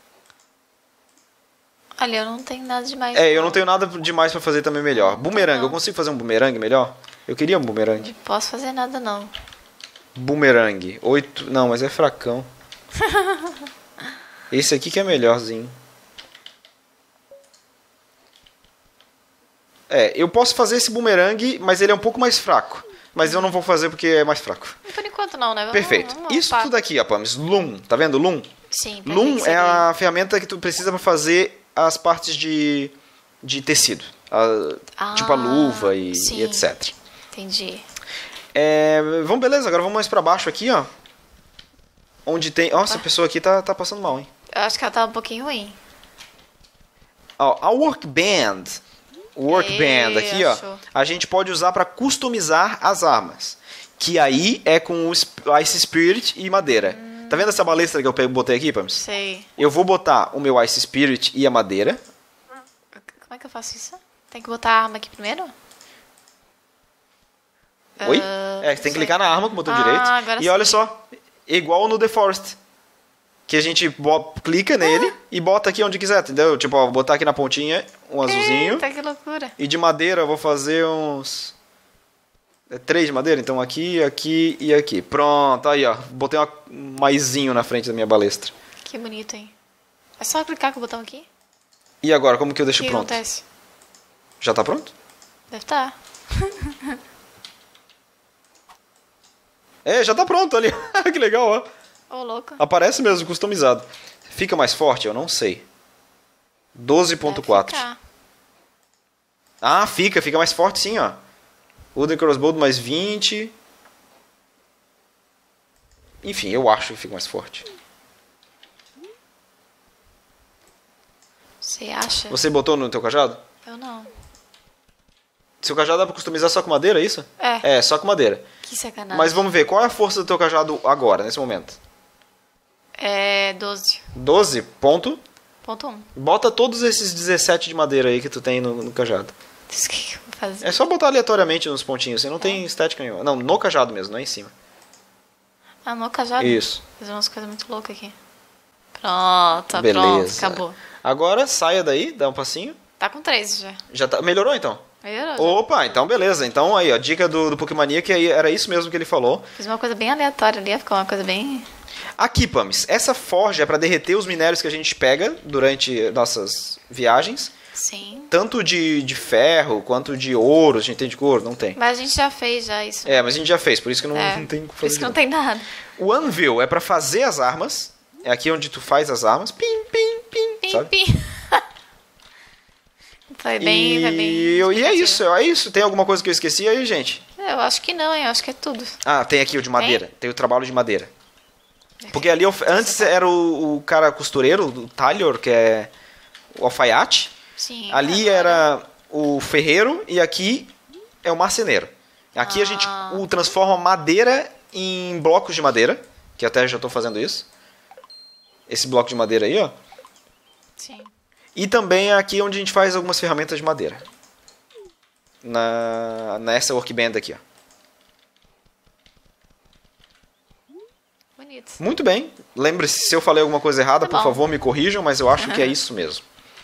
[SPEAKER 2] Olha, eu não tenho nada demais.
[SPEAKER 1] É, eu não tenho nada demais pra fazer também melhor. Bumerangue,
[SPEAKER 2] não.
[SPEAKER 1] eu consigo fazer um bumerangue melhor? Eu queria um bumerangue.
[SPEAKER 2] Não posso fazer nada, não.
[SPEAKER 1] Bumerangue. Oito. Não, mas é fracão. Esse aqui que é melhorzinho. É, eu posso fazer esse bumerangue, mas ele é um pouco mais fraco. Mas eu não vou fazer porque é mais fraco.
[SPEAKER 2] Por enquanto não, né? Vamos,
[SPEAKER 1] Perfeito.
[SPEAKER 2] vamos
[SPEAKER 1] Isso
[SPEAKER 2] upar.
[SPEAKER 1] tudo aqui, ó, Pamis. Loom. Tá vendo? Loom?
[SPEAKER 2] Sim, pra que
[SPEAKER 1] Loom
[SPEAKER 2] que
[SPEAKER 1] é
[SPEAKER 2] seria?
[SPEAKER 1] a ferramenta que tu precisa para fazer as partes de, de tecido. A-
[SPEAKER 2] Ah,
[SPEAKER 1] tipo a luva e,
[SPEAKER 2] sim.
[SPEAKER 1] e etcétera.
[SPEAKER 2] Entendi.
[SPEAKER 1] É, vamos, beleza. Agora vamos mais pra baixo aqui, ó. Onde tem... Nossa, a pessoa aqui tá, tá passando mal, hein?
[SPEAKER 2] Eu acho que ela tá um pouquinho ruim.
[SPEAKER 1] Ó, a workband. O workband
[SPEAKER 2] Ei,
[SPEAKER 1] aqui, ó.
[SPEAKER 2] achou.
[SPEAKER 1] A gente pode usar para customizar as armas. Que aí é com o sp- Ice Spirit e madeira.
[SPEAKER 2] Hum.
[SPEAKER 1] Tá vendo essa balestra que eu pe- botei aqui, Pams?
[SPEAKER 2] Sei.
[SPEAKER 1] Eu vou botar o meu Ice Spirit e a madeira.
[SPEAKER 2] Como é que eu faço isso? Tem que botar a arma aqui primeiro?
[SPEAKER 1] Oi?
[SPEAKER 2] Ah,
[SPEAKER 1] É, você tem que
[SPEAKER 2] sei.
[SPEAKER 1] clicar na arma com o botão
[SPEAKER 2] Ah,
[SPEAKER 1] direito.
[SPEAKER 2] agora
[SPEAKER 1] E olha
[SPEAKER 2] sim.
[SPEAKER 1] só, igual no The Forest. Que a gente bo- clica nele e bota aqui onde quiser, entendeu? Tipo, ó, vou botar aqui na pontinha um azulzinho.
[SPEAKER 2] Eita, que loucura.
[SPEAKER 1] E de madeira eu vou fazer uns... É três de madeira? Então aqui, aqui e aqui. Pronto, aí ó. Botei uma- um maisinho na frente da minha balestra.
[SPEAKER 2] Que bonito, hein? É só clicar com o botão aqui?
[SPEAKER 1] E agora, como que eu
[SPEAKER 2] O
[SPEAKER 1] deixo
[SPEAKER 2] que
[SPEAKER 1] pronto?
[SPEAKER 2] acontece?
[SPEAKER 1] Já tá pronto?
[SPEAKER 2] Deve estar.
[SPEAKER 1] É, já tá pronto ali. Que legal, ó.
[SPEAKER 2] Ô, louco.
[SPEAKER 1] Aparece mesmo, customizado. Fica mais forte? Eu não sei. doze ponto quatro.
[SPEAKER 2] Deve ficar.
[SPEAKER 1] Ah, fica, fica mais forte sim, ó. Wooden Crossbow mais vinte. Enfim, eu acho que fica mais forte.
[SPEAKER 2] Você acha?
[SPEAKER 1] Você botou no teu cajado?
[SPEAKER 2] Eu não.
[SPEAKER 1] Seu cajado dá pra customizar só com madeira, é isso?
[SPEAKER 2] É.
[SPEAKER 1] É, só com madeira.
[SPEAKER 2] Que sacanagem.
[SPEAKER 1] Mas vamos ver, qual é a força do teu cajado agora, nesse momento?
[SPEAKER 2] É doze
[SPEAKER 1] doze ponto.
[SPEAKER 2] ponto um.
[SPEAKER 1] Bota todos esses dezessete de madeira aí que tu tem no, no cajado.
[SPEAKER 2] Isso que eu vou fazer.
[SPEAKER 1] É só botar aleatoriamente nos pontinhos, assim, não tem estética nenhuma. Não, no cajado mesmo, não é em cima.
[SPEAKER 2] Ah, no cajado?
[SPEAKER 1] Isso.
[SPEAKER 2] Fazer umas coisas muito loucas aqui. Pronto, tá
[SPEAKER 1] Beleza.
[SPEAKER 2] pronto. Acabou.
[SPEAKER 1] Agora, saia daí, dá um passinho.
[SPEAKER 2] Tá com três já.
[SPEAKER 1] Já tá, melhorou então?
[SPEAKER 2] Melhorou já.
[SPEAKER 1] Opa, então beleza. Então aí, ó, dica do, do Pokémania, que aí era isso mesmo que ele falou.
[SPEAKER 2] Fiz uma coisa bem aleatória ali, ficou uma coisa bem...
[SPEAKER 1] Aqui, Pamis, essa forja é para derreter os minérios que a gente pega durante nossas viagens.
[SPEAKER 2] Sim.
[SPEAKER 1] Tanto de, de ferro, quanto de ouro. A gente tem de ouro? Não tem.
[SPEAKER 2] Mas a gente já fez já isso.
[SPEAKER 1] É, mas a gente já fez, por isso que não,
[SPEAKER 2] É,
[SPEAKER 1] não tem o que
[SPEAKER 2] Por
[SPEAKER 1] fazer.
[SPEAKER 2] isso
[SPEAKER 1] de
[SPEAKER 2] que não
[SPEAKER 1] novo.
[SPEAKER 2] tem nada.
[SPEAKER 1] O Anvil é para fazer as armas. É aqui onde tu faz as armas. Pim, pim, pim,
[SPEAKER 2] Pim,
[SPEAKER 1] sabe?
[SPEAKER 2] pim. Foi bem,
[SPEAKER 1] e,
[SPEAKER 2] foi bem
[SPEAKER 1] eu- e é
[SPEAKER 2] explicativo.
[SPEAKER 1] isso, é isso. Tem alguma coisa que eu esqueci aí, gente?
[SPEAKER 2] Eu acho que não, hein? Eu acho que é tudo.
[SPEAKER 1] Ah, tem aqui o de madeira. Tem, o trabalho de madeira. Porque ali, eu- antes era o, o cara costureiro, o talhor, que é o alfaiate.
[SPEAKER 2] Sim.
[SPEAKER 1] Ali
[SPEAKER 2] agora-
[SPEAKER 1] era o ferreiro e aqui é o marceneiro. Aqui a gente
[SPEAKER 2] Ah.
[SPEAKER 1] o transforma madeira em blocos de madeira, que até já estou fazendo isso. Esse bloco de madeira aí, ó.
[SPEAKER 2] Sim.
[SPEAKER 1] E também é aqui onde a gente faz algumas ferramentas de madeira. Na, nessa workband aqui, ó.
[SPEAKER 2] Bonito.
[SPEAKER 1] Muito bem. Lembre-se, se eu falei alguma coisa errada,
[SPEAKER 2] Tá
[SPEAKER 1] por
[SPEAKER 2] bom.
[SPEAKER 1] favor, me corrijam, mas eu acho que é isso mesmo.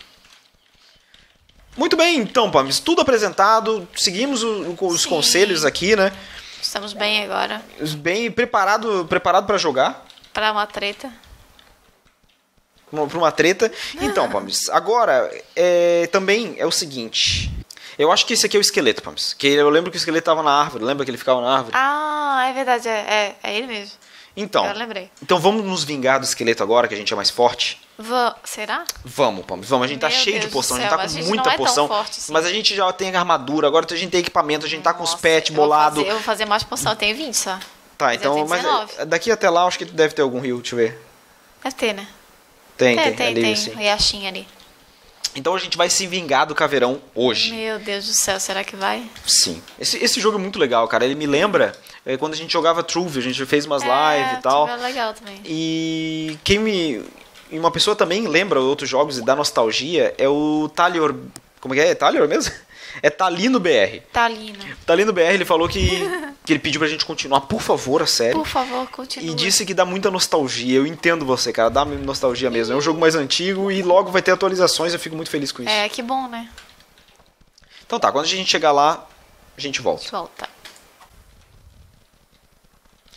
[SPEAKER 1] Muito bem, então, Pamis, tudo apresentado. Seguimos o- o- os
[SPEAKER 2] Sim.
[SPEAKER 1] conselhos aqui, né?
[SPEAKER 2] Estamos bem agora.
[SPEAKER 1] Bem preparado preparado para jogar.
[SPEAKER 2] Pra uma treta.
[SPEAKER 1] Para uma treta. Então, Pamis, agora é, também é o seguinte. Eu acho que esse aqui é o esqueleto, Pamis. Que eu lembro que o esqueleto estava na árvore. Lembra que ele ficava na árvore?
[SPEAKER 2] Ah, é verdade. É, é, é ele mesmo.
[SPEAKER 1] Então,
[SPEAKER 2] Eu lembrei.
[SPEAKER 1] então vamos nos vingar do esqueleto agora, que a gente é mais forte.
[SPEAKER 2] Va- Será?
[SPEAKER 1] Vamos, Pamis, vamos. A gente tá
[SPEAKER 2] Meu
[SPEAKER 1] cheio
[SPEAKER 2] Deus
[SPEAKER 1] de poção,
[SPEAKER 2] do
[SPEAKER 1] a gente
[SPEAKER 2] céu,
[SPEAKER 1] tá com
[SPEAKER 2] a gente
[SPEAKER 1] muita
[SPEAKER 2] não é tão
[SPEAKER 1] poção.
[SPEAKER 2] forte assim.
[SPEAKER 1] Mas a gente já tem armadura, agora a gente tem equipamento, a gente tá com os
[SPEAKER 2] Nossa,
[SPEAKER 1] pets
[SPEAKER 2] eu vou
[SPEAKER 1] bolado.
[SPEAKER 2] fazer- Eu vou fazer mais poção. Eu tenho vinte só.
[SPEAKER 1] Tá,
[SPEAKER 2] mas eu
[SPEAKER 1] então,
[SPEAKER 2] tenho
[SPEAKER 1] mas
[SPEAKER 2] dezenove.
[SPEAKER 1] é, daqui até lá, acho que deve ter algum rio, deixa eu ver.
[SPEAKER 2] Deve ter, né?
[SPEAKER 1] Tem,
[SPEAKER 2] tem,
[SPEAKER 1] tem,
[SPEAKER 2] tem.
[SPEAKER 1] ali,
[SPEAKER 2] tem.
[SPEAKER 1] sim.
[SPEAKER 2] Um riachinho ali.
[SPEAKER 1] Então a gente vai se vingar do caveirão hoje.
[SPEAKER 2] Meu Deus do céu, será que vai?
[SPEAKER 1] Sim. Esse, esse jogo é muito legal, cara. Ele me lembra é, quando a gente jogava Truvia, a gente fez umas lives
[SPEAKER 2] é,
[SPEAKER 1] e tal.
[SPEAKER 2] É legal também.
[SPEAKER 1] E quem me. E uma pessoa também lembra outros jogos e dá nostalgia é o Talior. Como é que é? É Talior mesmo? É Talino B R.
[SPEAKER 2] Talino.
[SPEAKER 1] Talino B R, ele falou que, que ele pediu pra gente continuar, por favor, a série.
[SPEAKER 2] Por favor, continue.
[SPEAKER 1] E disse que dá muita nostalgia. Eu entendo você, cara. Dá nostalgia mesmo. É um jogo mais antigo e logo vai ter atualizações. Eu fico muito feliz com isso.
[SPEAKER 2] É, que bom, né?
[SPEAKER 1] Então tá, quando a gente chegar lá, a gente volta.
[SPEAKER 2] Volta.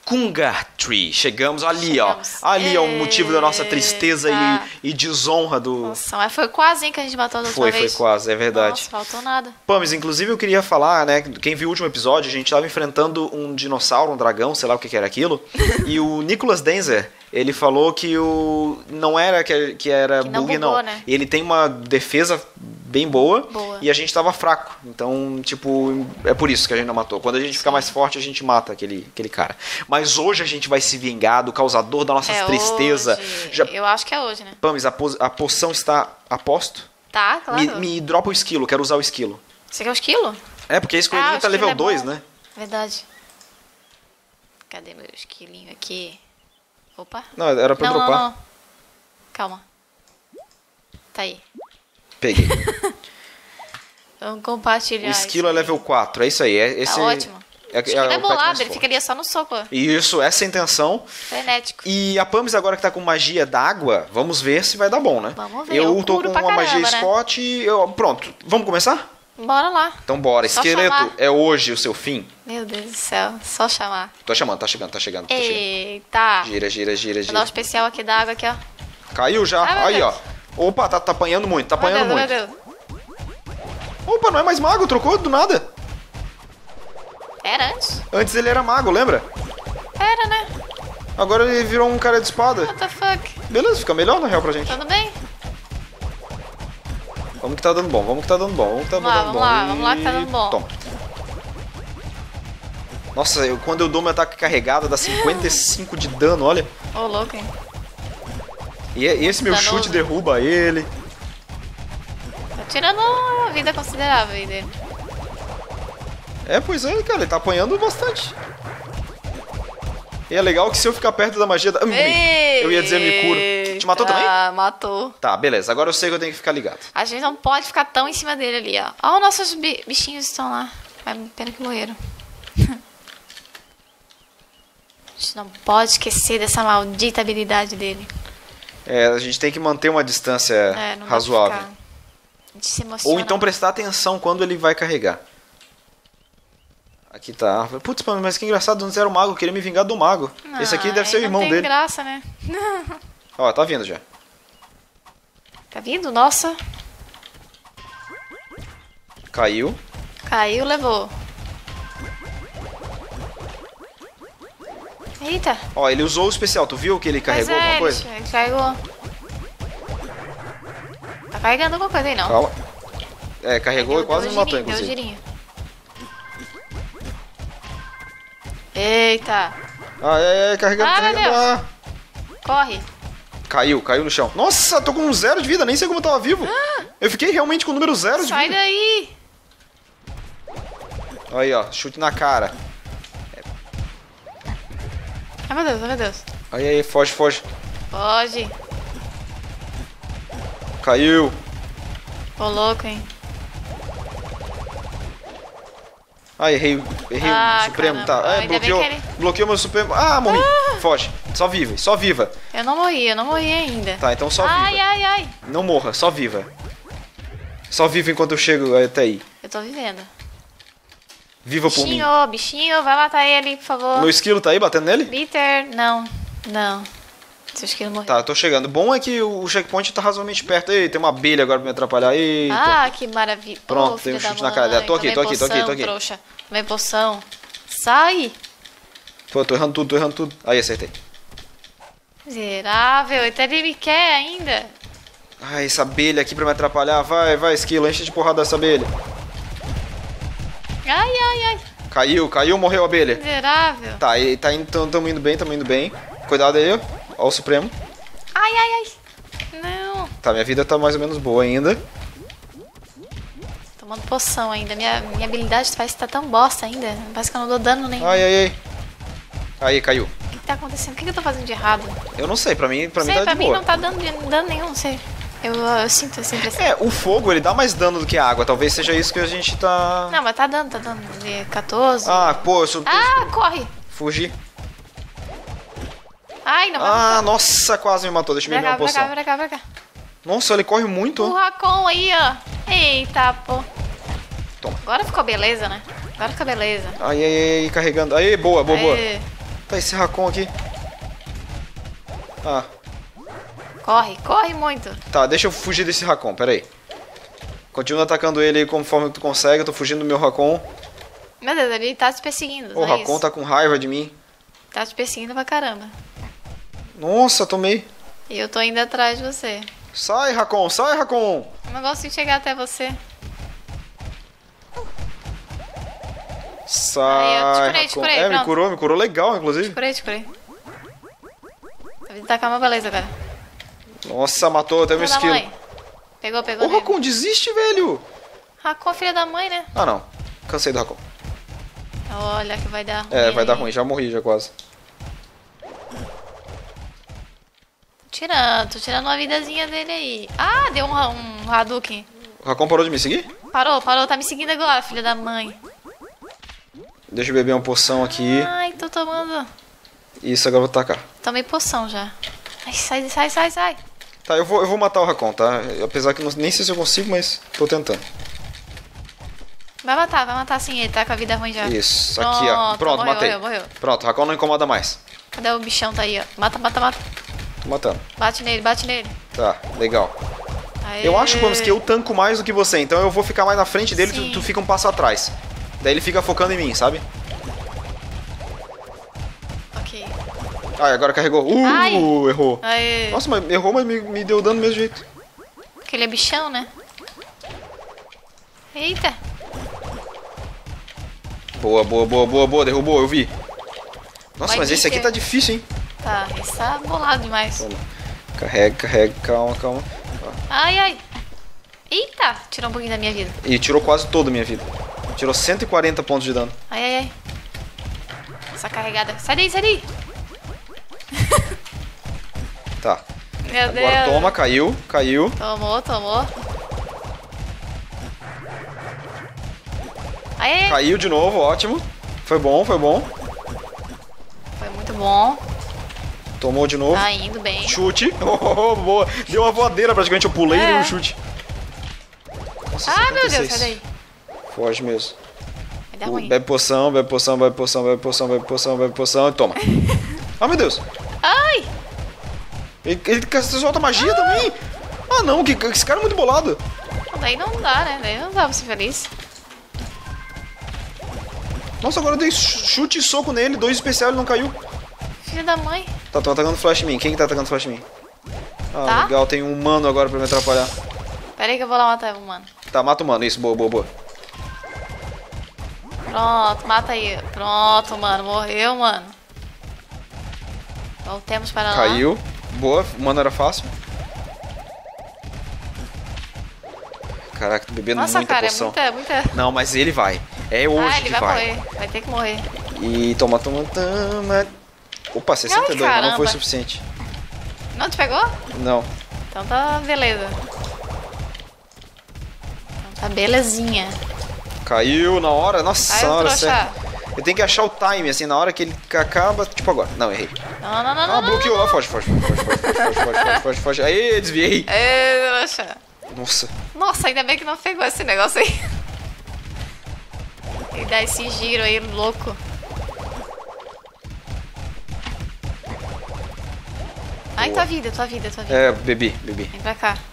[SPEAKER 1] Kungar Tree. Chegamos ali,
[SPEAKER 2] Chegamos.
[SPEAKER 1] ó. Ali é o
[SPEAKER 2] Eita.
[SPEAKER 1] motivo da nossa tristeza e, e desonra do...
[SPEAKER 2] Nossa, mas foi quase hein, que a gente matou da outra
[SPEAKER 1] Foi, foi
[SPEAKER 2] vez.
[SPEAKER 1] quase, é verdade.
[SPEAKER 2] Nossa, faltou nada.
[SPEAKER 1] Pamis, inclusive eu queria falar, né, quem viu o último episódio, a gente tava enfrentando um dinossauro, um dragão, sei lá o que que era aquilo, e o Nicholas Denzer, ele falou que o não era que, que era
[SPEAKER 2] Que não
[SPEAKER 1] bug,
[SPEAKER 2] bugou,
[SPEAKER 1] não.
[SPEAKER 2] né?
[SPEAKER 1] Ele tem uma defesa bem boa,
[SPEAKER 2] Boa.
[SPEAKER 1] e a gente tava fraco. Então, tipo, é por isso que a gente não matou. Quando a gente fica mais forte, a gente mata aquele, aquele cara. Mas hoje a gente vai se vingar do causador da nossa
[SPEAKER 2] É
[SPEAKER 1] tristeza.
[SPEAKER 2] hoje.
[SPEAKER 1] Já,
[SPEAKER 2] Eu acho que é hoje, né?
[SPEAKER 1] Pamis, a, po- a poção está a posto?
[SPEAKER 2] Tá, claro.
[SPEAKER 1] Me, me dropa o esquilo, quero usar o esquilo.
[SPEAKER 2] Você quer o esquilo?
[SPEAKER 1] É, porque esse coelhinho
[SPEAKER 2] Ah, o
[SPEAKER 1] tá
[SPEAKER 2] esquilo
[SPEAKER 1] level
[SPEAKER 2] é bom.
[SPEAKER 1] dois, né?
[SPEAKER 2] Verdade. Cadê meu esquilinho aqui? Opa.
[SPEAKER 1] Não, era pra
[SPEAKER 2] não,
[SPEAKER 1] dropar.
[SPEAKER 2] não, não. Calma. Tá aí.
[SPEAKER 1] Peguei.
[SPEAKER 2] Vamos compartilhar.
[SPEAKER 1] O esquilo é
[SPEAKER 2] isso aí.
[SPEAKER 1] level quatro, é isso aí. É, esse,
[SPEAKER 2] Tá ótimo.
[SPEAKER 1] É,
[SPEAKER 2] O esquilo é,
[SPEAKER 1] o pet
[SPEAKER 2] bolado,
[SPEAKER 1] mais
[SPEAKER 2] ele
[SPEAKER 1] forte.
[SPEAKER 2] ficaria só no soco.
[SPEAKER 1] Isso, essa é a intenção.
[SPEAKER 2] Frenético.
[SPEAKER 1] E a Pamis agora que tá com magia d'água, vamos ver se vai dar bom, né?
[SPEAKER 2] Vamos ver,
[SPEAKER 1] Eu
[SPEAKER 2] eu
[SPEAKER 1] tô
[SPEAKER 2] curo
[SPEAKER 1] com
[SPEAKER 2] pra
[SPEAKER 1] uma magia
[SPEAKER 2] caramba, né?
[SPEAKER 1] Scott e eu... Pronto, vamos começar?
[SPEAKER 2] Bora lá.
[SPEAKER 1] Então bora.
[SPEAKER 2] Só
[SPEAKER 1] Esqueleto,
[SPEAKER 2] chamar.
[SPEAKER 1] é hoje o seu fim?
[SPEAKER 2] Meu Deus do céu. Só chamar.
[SPEAKER 1] Tô chamando, tá chegando, tá chegando. Tá chegando.
[SPEAKER 2] Eita.
[SPEAKER 1] Gira, gira, gira,
[SPEAKER 2] Vou dar um
[SPEAKER 1] gira.
[SPEAKER 2] especial aqui da água aqui, ó.
[SPEAKER 1] Caiu já.
[SPEAKER 2] Ai, meu
[SPEAKER 1] Aí, ó.
[SPEAKER 2] Deus.
[SPEAKER 1] Opa, tá, tá apanhando muito, tá
[SPEAKER 2] Meu
[SPEAKER 1] apanhando
[SPEAKER 2] Deus,
[SPEAKER 1] muito.
[SPEAKER 2] meu Deus.
[SPEAKER 1] Opa, não é mais mago, trocou do nada.
[SPEAKER 2] Era antes?
[SPEAKER 1] Antes ele era mago, lembra?
[SPEAKER 2] Era, né?
[SPEAKER 1] Agora ele virou um cara de espada.
[SPEAKER 2] What the fuck?
[SPEAKER 1] Beleza, fica melhor na real pra gente.
[SPEAKER 2] Tudo bem?
[SPEAKER 1] Vamos que tá dando bom, vamos que tá dando bom, vamos que tá
[SPEAKER 2] Vamos lá,
[SPEAKER 1] dando
[SPEAKER 2] vamos
[SPEAKER 1] bom.
[SPEAKER 2] lá, vamos lá que tá dando bom.
[SPEAKER 1] Toma. Nossa, eu, quando eu dou meu ataque carregado dá cinquenta e cinco de dano, olha.
[SPEAKER 2] Ô, louco, hein?
[SPEAKER 1] E e esse meu
[SPEAKER 2] Danoso.
[SPEAKER 1] chute derruba ele.
[SPEAKER 2] Tá tirando uma vida considerável aí dele.
[SPEAKER 1] É, pois é, cara, ele tá apanhando bastante. E é legal que se eu ficar perto da magia da... Hum, eu ia dizer me curo. Te matou também?
[SPEAKER 2] Ah, matou.
[SPEAKER 1] Tá, beleza, agora eu sei que eu tenho que ficar ligado.
[SPEAKER 2] A gente não pode ficar tão em cima dele ali, ó. Ó, os nossos bi- bichinhos estão lá. Mas pena que morreram. A gente não pode esquecer dessa maldita habilidade dele.
[SPEAKER 1] É, a gente tem que manter uma distância
[SPEAKER 2] É, não dá pra
[SPEAKER 1] razoável.
[SPEAKER 2] ficar- A gente se emociona.
[SPEAKER 1] Ou então prestar atenção quando ele vai carregar. Aqui tá a árvore. Putz, mas que engraçado, não era o mago, eu queria me vingar do mago. Esse aqui
[SPEAKER 2] Ah,
[SPEAKER 1] deve ser o
[SPEAKER 2] aí
[SPEAKER 1] irmão
[SPEAKER 2] não tem
[SPEAKER 1] dele.
[SPEAKER 2] graça, né?
[SPEAKER 1] Ó, tá vindo já.
[SPEAKER 2] Tá vindo? Nossa.
[SPEAKER 1] Caiu.
[SPEAKER 2] Caiu, levou. Eita.
[SPEAKER 1] Ó, ele usou o especial, tu viu que ele carregou
[SPEAKER 2] Pois é,
[SPEAKER 1] alguma coisa?
[SPEAKER 2] Ele, ele carregou. Tá carregando alguma coisa aí, não?
[SPEAKER 1] Calma. É, carregou
[SPEAKER 2] Deu-
[SPEAKER 1] e quase
[SPEAKER 2] deu
[SPEAKER 1] me matou,
[SPEAKER 2] girinho, deu
[SPEAKER 1] inclusive.
[SPEAKER 2] girinho. Eita.
[SPEAKER 1] Ah, é, é, carregando,
[SPEAKER 2] Ah, meu
[SPEAKER 1] carregando.
[SPEAKER 2] Deus.
[SPEAKER 1] Ah,
[SPEAKER 2] Corre.
[SPEAKER 1] caiu, caiu no chão. Nossa, tô com um zero de vida, nem sei como eu tava vivo. Eu fiquei realmente com o número zero de
[SPEAKER 2] Sai
[SPEAKER 1] vida.
[SPEAKER 2] daí.
[SPEAKER 1] Aí, ó, chute na cara.
[SPEAKER 2] Ai, meu Deus, ai, meu Deus.
[SPEAKER 1] Aí, aí, foge, foge.
[SPEAKER 2] Foge.
[SPEAKER 1] Caiu.
[SPEAKER 2] Ô, louco, hein?
[SPEAKER 1] Ah, errei, errei
[SPEAKER 2] Ah,
[SPEAKER 1] o Supremo,
[SPEAKER 2] caramba.
[SPEAKER 1] tá. É,
[SPEAKER 2] Ainda bem
[SPEAKER 1] bloqueou,
[SPEAKER 2] que ele-
[SPEAKER 1] bloqueou meu Supremo. Ah, morri. Foge. Só viva, só viva.
[SPEAKER 2] Eu não morri, eu não morri ainda.
[SPEAKER 1] Tá, então só
[SPEAKER 2] ai,
[SPEAKER 1] viva.
[SPEAKER 2] ai, ai.
[SPEAKER 1] Não morra, só viva. Só viva enquanto eu chego até aí.
[SPEAKER 2] Eu tô vivendo.
[SPEAKER 1] Viva por mim.
[SPEAKER 2] Bichinho, bichinho, vai matar ele, por favor.
[SPEAKER 1] Meu esquilo tá aí batendo nele?
[SPEAKER 2] Bitter, não. Não. Seu esquilo morreu.
[SPEAKER 1] Tá, eu tô chegando. Bom é que o checkpoint tá razoavelmente perto. Ei, tem uma abelha agora pra me atrapalhar. Eita.
[SPEAKER 2] Ah, que maravilha.
[SPEAKER 1] Pronto,
[SPEAKER 2] Ô,
[SPEAKER 1] tem um
[SPEAKER 2] filho da
[SPEAKER 1] chute na cara dela.
[SPEAKER 2] mãe,
[SPEAKER 1] Tô aqui, tô
[SPEAKER 2] tomei
[SPEAKER 1] aqui, tô aqui, tô
[SPEAKER 2] poção,
[SPEAKER 1] aqui.
[SPEAKER 2] Trouxa. Tomei poção. Sai.
[SPEAKER 1] Pô, tô errando tudo, tô errando tudo. Aí, acertei.
[SPEAKER 2] Miserável, até ele me quer ainda.
[SPEAKER 1] Ai, essa abelha aqui pra me atrapalhar. Vai, vai, esquilo, enche de porrada essa abelha.
[SPEAKER 2] Ai, ai, ai.
[SPEAKER 1] Caiu, caiu, morreu a abelha.
[SPEAKER 2] Miserável.
[SPEAKER 1] Tá, e tá indo, tamo, tamo indo bem, tamo indo bem. Cuidado aí, ó. Ó o Supremo.
[SPEAKER 2] Ai, ai, ai. Não.
[SPEAKER 1] Tá, minha vida tá mais ou menos boa ainda.
[SPEAKER 2] Tomando poção ainda. Minha, minha habilidade parece que tá tão bosta ainda. Parece que eu não dou dano nenhum.
[SPEAKER 1] Ai, ai, ai. Aí, caiu.
[SPEAKER 2] O que, que tá acontecendo? O que, que eu tô fazendo de errado?
[SPEAKER 1] Eu não sei, pra mim, pra
[SPEAKER 2] Não sei,
[SPEAKER 1] mim tá
[SPEAKER 2] pra
[SPEAKER 1] de
[SPEAKER 2] mim
[SPEAKER 1] boa.
[SPEAKER 2] não tá dando de- dano nenhum, não sei. Eu, eu sinto essa impressão.
[SPEAKER 1] É, o fogo, ele dá mais dano do que a água. Talvez seja isso que a gente tá...
[SPEAKER 2] Não, mas tá dando, tá dando. De quatorze.
[SPEAKER 1] Ah, pô, eu sou...
[SPEAKER 2] Ah, corre.
[SPEAKER 1] Fugi.
[SPEAKER 2] Ai, não vai
[SPEAKER 1] Ah,
[SPEAKER 2] matar.
[SPEAKER 1] nossa, quase me matou. Deixa eu
[SPEAKER 2] Pra
[SPEAKER 1] beber
[SPEAKER 2] cá,
[SPEAKER 1] uma
[SPEAKER 2] pra cá,
[SPEAKER 1] poção.
[SPEAKER 2] pra cá, pra cá.
[SPEAKER 1] Nossa, ele corre muito.
[SPEAKER 2] O Racon aí, ó. Eita, pô.
[SPEAKER 1] Toma.
[SPEAKER 2] Agora ficou beleza, né? Agora ficou beleza.
[SPEAKER 1] Ai, ai, ai, carregando. Aí, boa, boa, boa.
[SPEAKER 2] Aê.
[SPEAKER 1] Tá, esse Raccoon aqui. Ah.
[SPEAKER 2] Corre, corre muito.
[SPEAKER 1] Tá, deixa eu fugir desse Raccoon, pera aí. Continua atacando ele conforme tu consegue, eu tô fugindo do meu Raccoon.
[SPEAKER 2] Meu Deus, ele tá te perseguindo.
[SPEAKER 1] O Raccoon tá com raiva de mim.
[SPEAKER 2] Tá te perseguindo pra caramba.
[SPEAKER 1] Nossa, tomei.
[SPEAKER 2] E eu tô indo atrás de você.
[SPEAKER 1] Sai, Raccoon, sai, Raccoon.
[SPEAKER 2] Eu não gosto de chegar até você.
[SPEAKER 1] Sai,
[SPEAKER 2] Aí, eu te curei,
[SPEAKER 1] Raccoon.
[SPEAKER 2] te curei,
[SPEAKER 1] É, me
[SPEAKER 2] pronto.
[SPEAKER 1] curou, me curou legal, inclusive.
[SPEAKER 2] Te curei, te curei. Tá vindo tacar uma beleza agora.
[SPEAKER 1] Nossa, matou até meu
[SPEAKER 2] Filha da
[SPEAKER 1] esquilo.
[SPEAKER 2] mãe. Pegou, pegou.
[SPEAKER 1] Ô, Raccoon, desiste, velho.
[SPEAKER 2] Raccoon, filha da mãe, né?
[SPEAKER 1] Ah, não. Cansei do Raccoon.
[SPEAKER 2] Olha que vai dar ruim.
[SPEAKER 1] É, vai dar
[SPEAKER 2] aí.
[SPEAKER 1] ruim, já morri já quase.
[SPEAKER 2] Tô tirando, tô tirando uma vidazinha dele aí. Ah, deu um, um Hadouken.
[SPEAKER 1] O Raccoon parou de me seguir?
[SPEAKER 2] Parou, parou, tá me seguindo agora, filha da mãe.
[SPEAKER 1] Deixa eu beber uma poção aqui.
[SPEAKER 2] Ai, tô tomando.
[SPEAKER 1] Isso, agora eu vou tacar.
[SPEAKER 2] Tomei poção já. Ai, sai, sai, sai, sai.
[SPEAKER 1] Tá, eu vou, eu vou matar o Raccoon, tá? Apesar que não, nem sei se eu consigo, mas tô tentando.
[SPEAKER 2] Vai matar, vai matar sim, ele tá com a vida ruim já.
[SPEAKER 1] Isso, aqui, ó. Pronto,
[SPEAKER 2] morreu,
[SPEAKER 1] matei.
[SPEAKER 2] Morreu, morreu.
[SPEAKER 1] Pronto, o Raccoon não incomoda mais.
[SPEAKER 2] Cadê o bichão? Tá aí, ó. Mata, mata, mata.
[SPEAKER 1] Tô matando.
[SPEAKER 2] Bate nele, bate nele.
[SPEAKER 1] Tá, legal.
[SPEAKER 2] Aê.
[SPEAKER 1] Eu acho, Gomes, que eu tanco mais do que você, então eu vou ficar mais na frente dele e
[SPEAKER 2] Sim.
[SPEAKER 1] tu, tu fica um passo atrás. Daí ele fica focando em mim, sabe?
[SPEAKER 2] Ok.
[SPEAKER 1] Ah, agora carregou. Uh,
[SPEAKER 2] Ai.
[SPEAKER 1] errou.
[SPEAKER 2] Aê.
[SPEAKER 1] Nossa, mas errou, mas me, me deu dano do mesmo jeito.
[SPEAKER 2] Porque ele é bichão, né? Eita.
[SPEAKER 1] Boa, boa, boa, boa, boa, derrubou, eu vi. Nossa,
[SPEAKER 2] Vai
[SPEAKER 1] mas esse aqui
[SPEAKER 2] dizer.
[SPEAKER 1] tá difícil, hein?
[SPEAKER 2] Tá, esse tá bolado demais.
[SPEAKER 1] Toma. Carrega, carrega, calma, calma.
[SPEAKER 2] Ai, ai. Eita, tirou um pouquinho da minha vida.
[SPEAKER 1] E tirou quase toda a minha vida. Tirou cento e quarenta pontos de dano.
[SPEAKER 2] Ai, ai, ai. Essa carregada. Sai daí, sai daí.
[SPEAKER 1] Tá.
[SPEAKER 2] Meu Deus.
[SPEAKER 1] Agora toma, caiu, caiu.
[SPEAKER 2] Tomou, tomou. Ai, ai, ai.
[SPEAKER 1] Caiu de novo, ótimo. Foi bom, foi bom.
[SPEAKER 2] Foi muito bom.
[SPEAKER 1] Tomou de novo.
[SPEAKER 2] Tá indo bem.
[SPEAKER 1] Chute. Oh, boa. Deu uma voadeira praticamente. Eu pulei e
[SPEAKER 2] É.
[SPEAKER 1] dei um chute. Nossa,
[SPEAKER 2] Ah, meu Deus,
[SPEAKER 1] setenta e
[SPEAKER 2] sai
[SPEAKER 1] seis.
[SPEAKER 2] daí.
[SPEAKER 1] Foge mesmo.
[SPEAKER 2] Vai dar ruim.
[SPEAKER 1] Bebe poção, bebe poção, bebe poção, bebe poção, bebe poção, bebe poção e toma. Ah, meu Deus.
[SPEAKER 2] Ai!
[SPEAKER 1] Ele, ele solta magia também. Ah, não. Que, que- esse cara é muito bolado.
[SPEAKER 2] Daí não dá, né? Daí não dá pra ser feliz.
[SPEAKER 1] Nossa, agora eu dei chute e soco nele. Dois especial, ele não caiu.
[SPEAKER 2] Filho da mãe.
[SPEAKER 1] Tá, tô atacando flash em mim. Quem que tá atacando flash em mim? Ah,
[SPEAKER 2] Tá.
[SPEAKER 1] legal. Tem um humano agora pra me atrapalhar.
[SPEAKER 2] Pera aí que eu vou lá matar o mano.
[SPEAKER 1] Tá, mata o humano. Isso, boa, boa, boa.
[SPEAKER 2] Pronto, mata aí. Pronto, mano. Morreu, mano. Voltemos para lá.
[SPEAKER 1] Caiu. Boa. O mano era fácil. Caraca, tô bebendo
[SPEAKER 2] Nossa,
[SPEAKER 1] muita
[SPEAKER 2] cara,
[SPEAKER 1] poção.
[SPEAKER 2] é muita, muita...
[SPEAKER 1] Não, mas ele vai. É hoje
[SPEAKER 2] Ah, ele
[SPEAKER 1] que
[SPEAKER 2] vai,
[SPEAKER 1] vai.
[SPEAKER 2] morrer. Vai ter que morrer.
[SPEAKER 1] E toma, toma, toma. Opa, sessenta e dois, mas não foi
[SPEAKER 2] caramba.
[SPEAKER 1] suficiente.
[SPEAKER 2] Não te pegou?
[SPEAKER 1] Não.
[SPEAKER 2] Então tá beleza. Então tá belezinha.
[SPEAKER 1] Caiu na hora. Nossa,
[SPEAKER 2] Caiu,
[SPEAKER 1] na hora
[SPEAKER 2] trouxa.
[SPEAKER 1] certa. Eu tenho que achar o time, assim, na hora que ele acaba. Tipo agora. Não, errei.
[SPEAKER 2] Não, não, não,
[SPEAKER 1] Ah,
[SPEAKER 2] não, não.
[SPEAKER 1] bloqueou. Ah, foge, foge, foge, foge, foge, foge, foge, foge, foge, foge. Aê, desviei.
[SPEAKER 2] Ê, trouxa.
[SPEAKER 1] Nossa.
[SPEAKER 2] Nossa, ainda bem que não pegou esse negócio aí. Ele dá esse giro aí, louco. Ai, tua vida, tua vida, tua vida.
[SPEAKER 1] É, bebi, bebi.
[SPEAKER 2] Vem pra cá.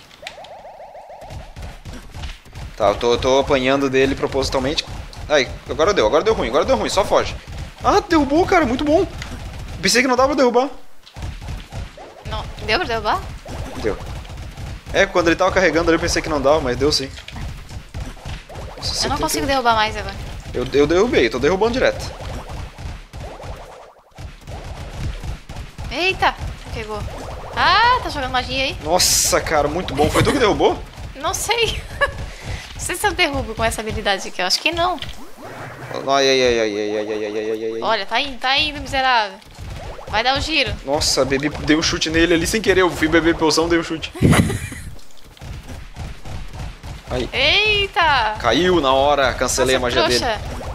[SPEAKER 1] Tá, eu tô, eu tô apanhando dele propositalmente. Aí, agora deu, agora deu ruim, agora deu ruim, só foge. Ah, derrubou, cara, muito bom. Pensei que não dava pra derrubar.
[SPEAKER 2] Não, deu pra derrubar?
[SPEAKER 1] Deu. É, quando ele tava carregando ali eu pensei que não dava, mas deu sim. Nossa,
[SPEAKER 2] Eu não
[SPEAKER 1] setenta e um.
[SPEAKER 2] consigo derrubar mais agora.
[SPEAKER 1] Eu, eu derrubei, tô derrubando direto.
[SPEAKER 2] Eita, pegou. Ah, tá jogando magia aí?
[SPEAKER 1] Nossa, cara, muito bom. Foi tu que derrubou?
[SPEAKER 2] Não sei. Não sei se eu derrubo com essa habilidade aqui. Eu acho que não.
[SPEAKER 1] Ai, ai, ai, ai, ai, ai, ai, ai, ai, ai.
[SPEAKER 2] Olha, tá indo, tá indo, miserável. Vai dar o giro.
[SPEAKER 1] Nossa, bebi, dei um chute nele ali sem querer. Eu fui beber poção, dei um chute. Aí,
[SPEAKER 2] Eita!
[SPEAKER 1] caiu na hora, cancelei
[SPEAKER 2] Nossa,
[SPEAKER 1] a magia dele.
[SPEAKER 2] trouxa.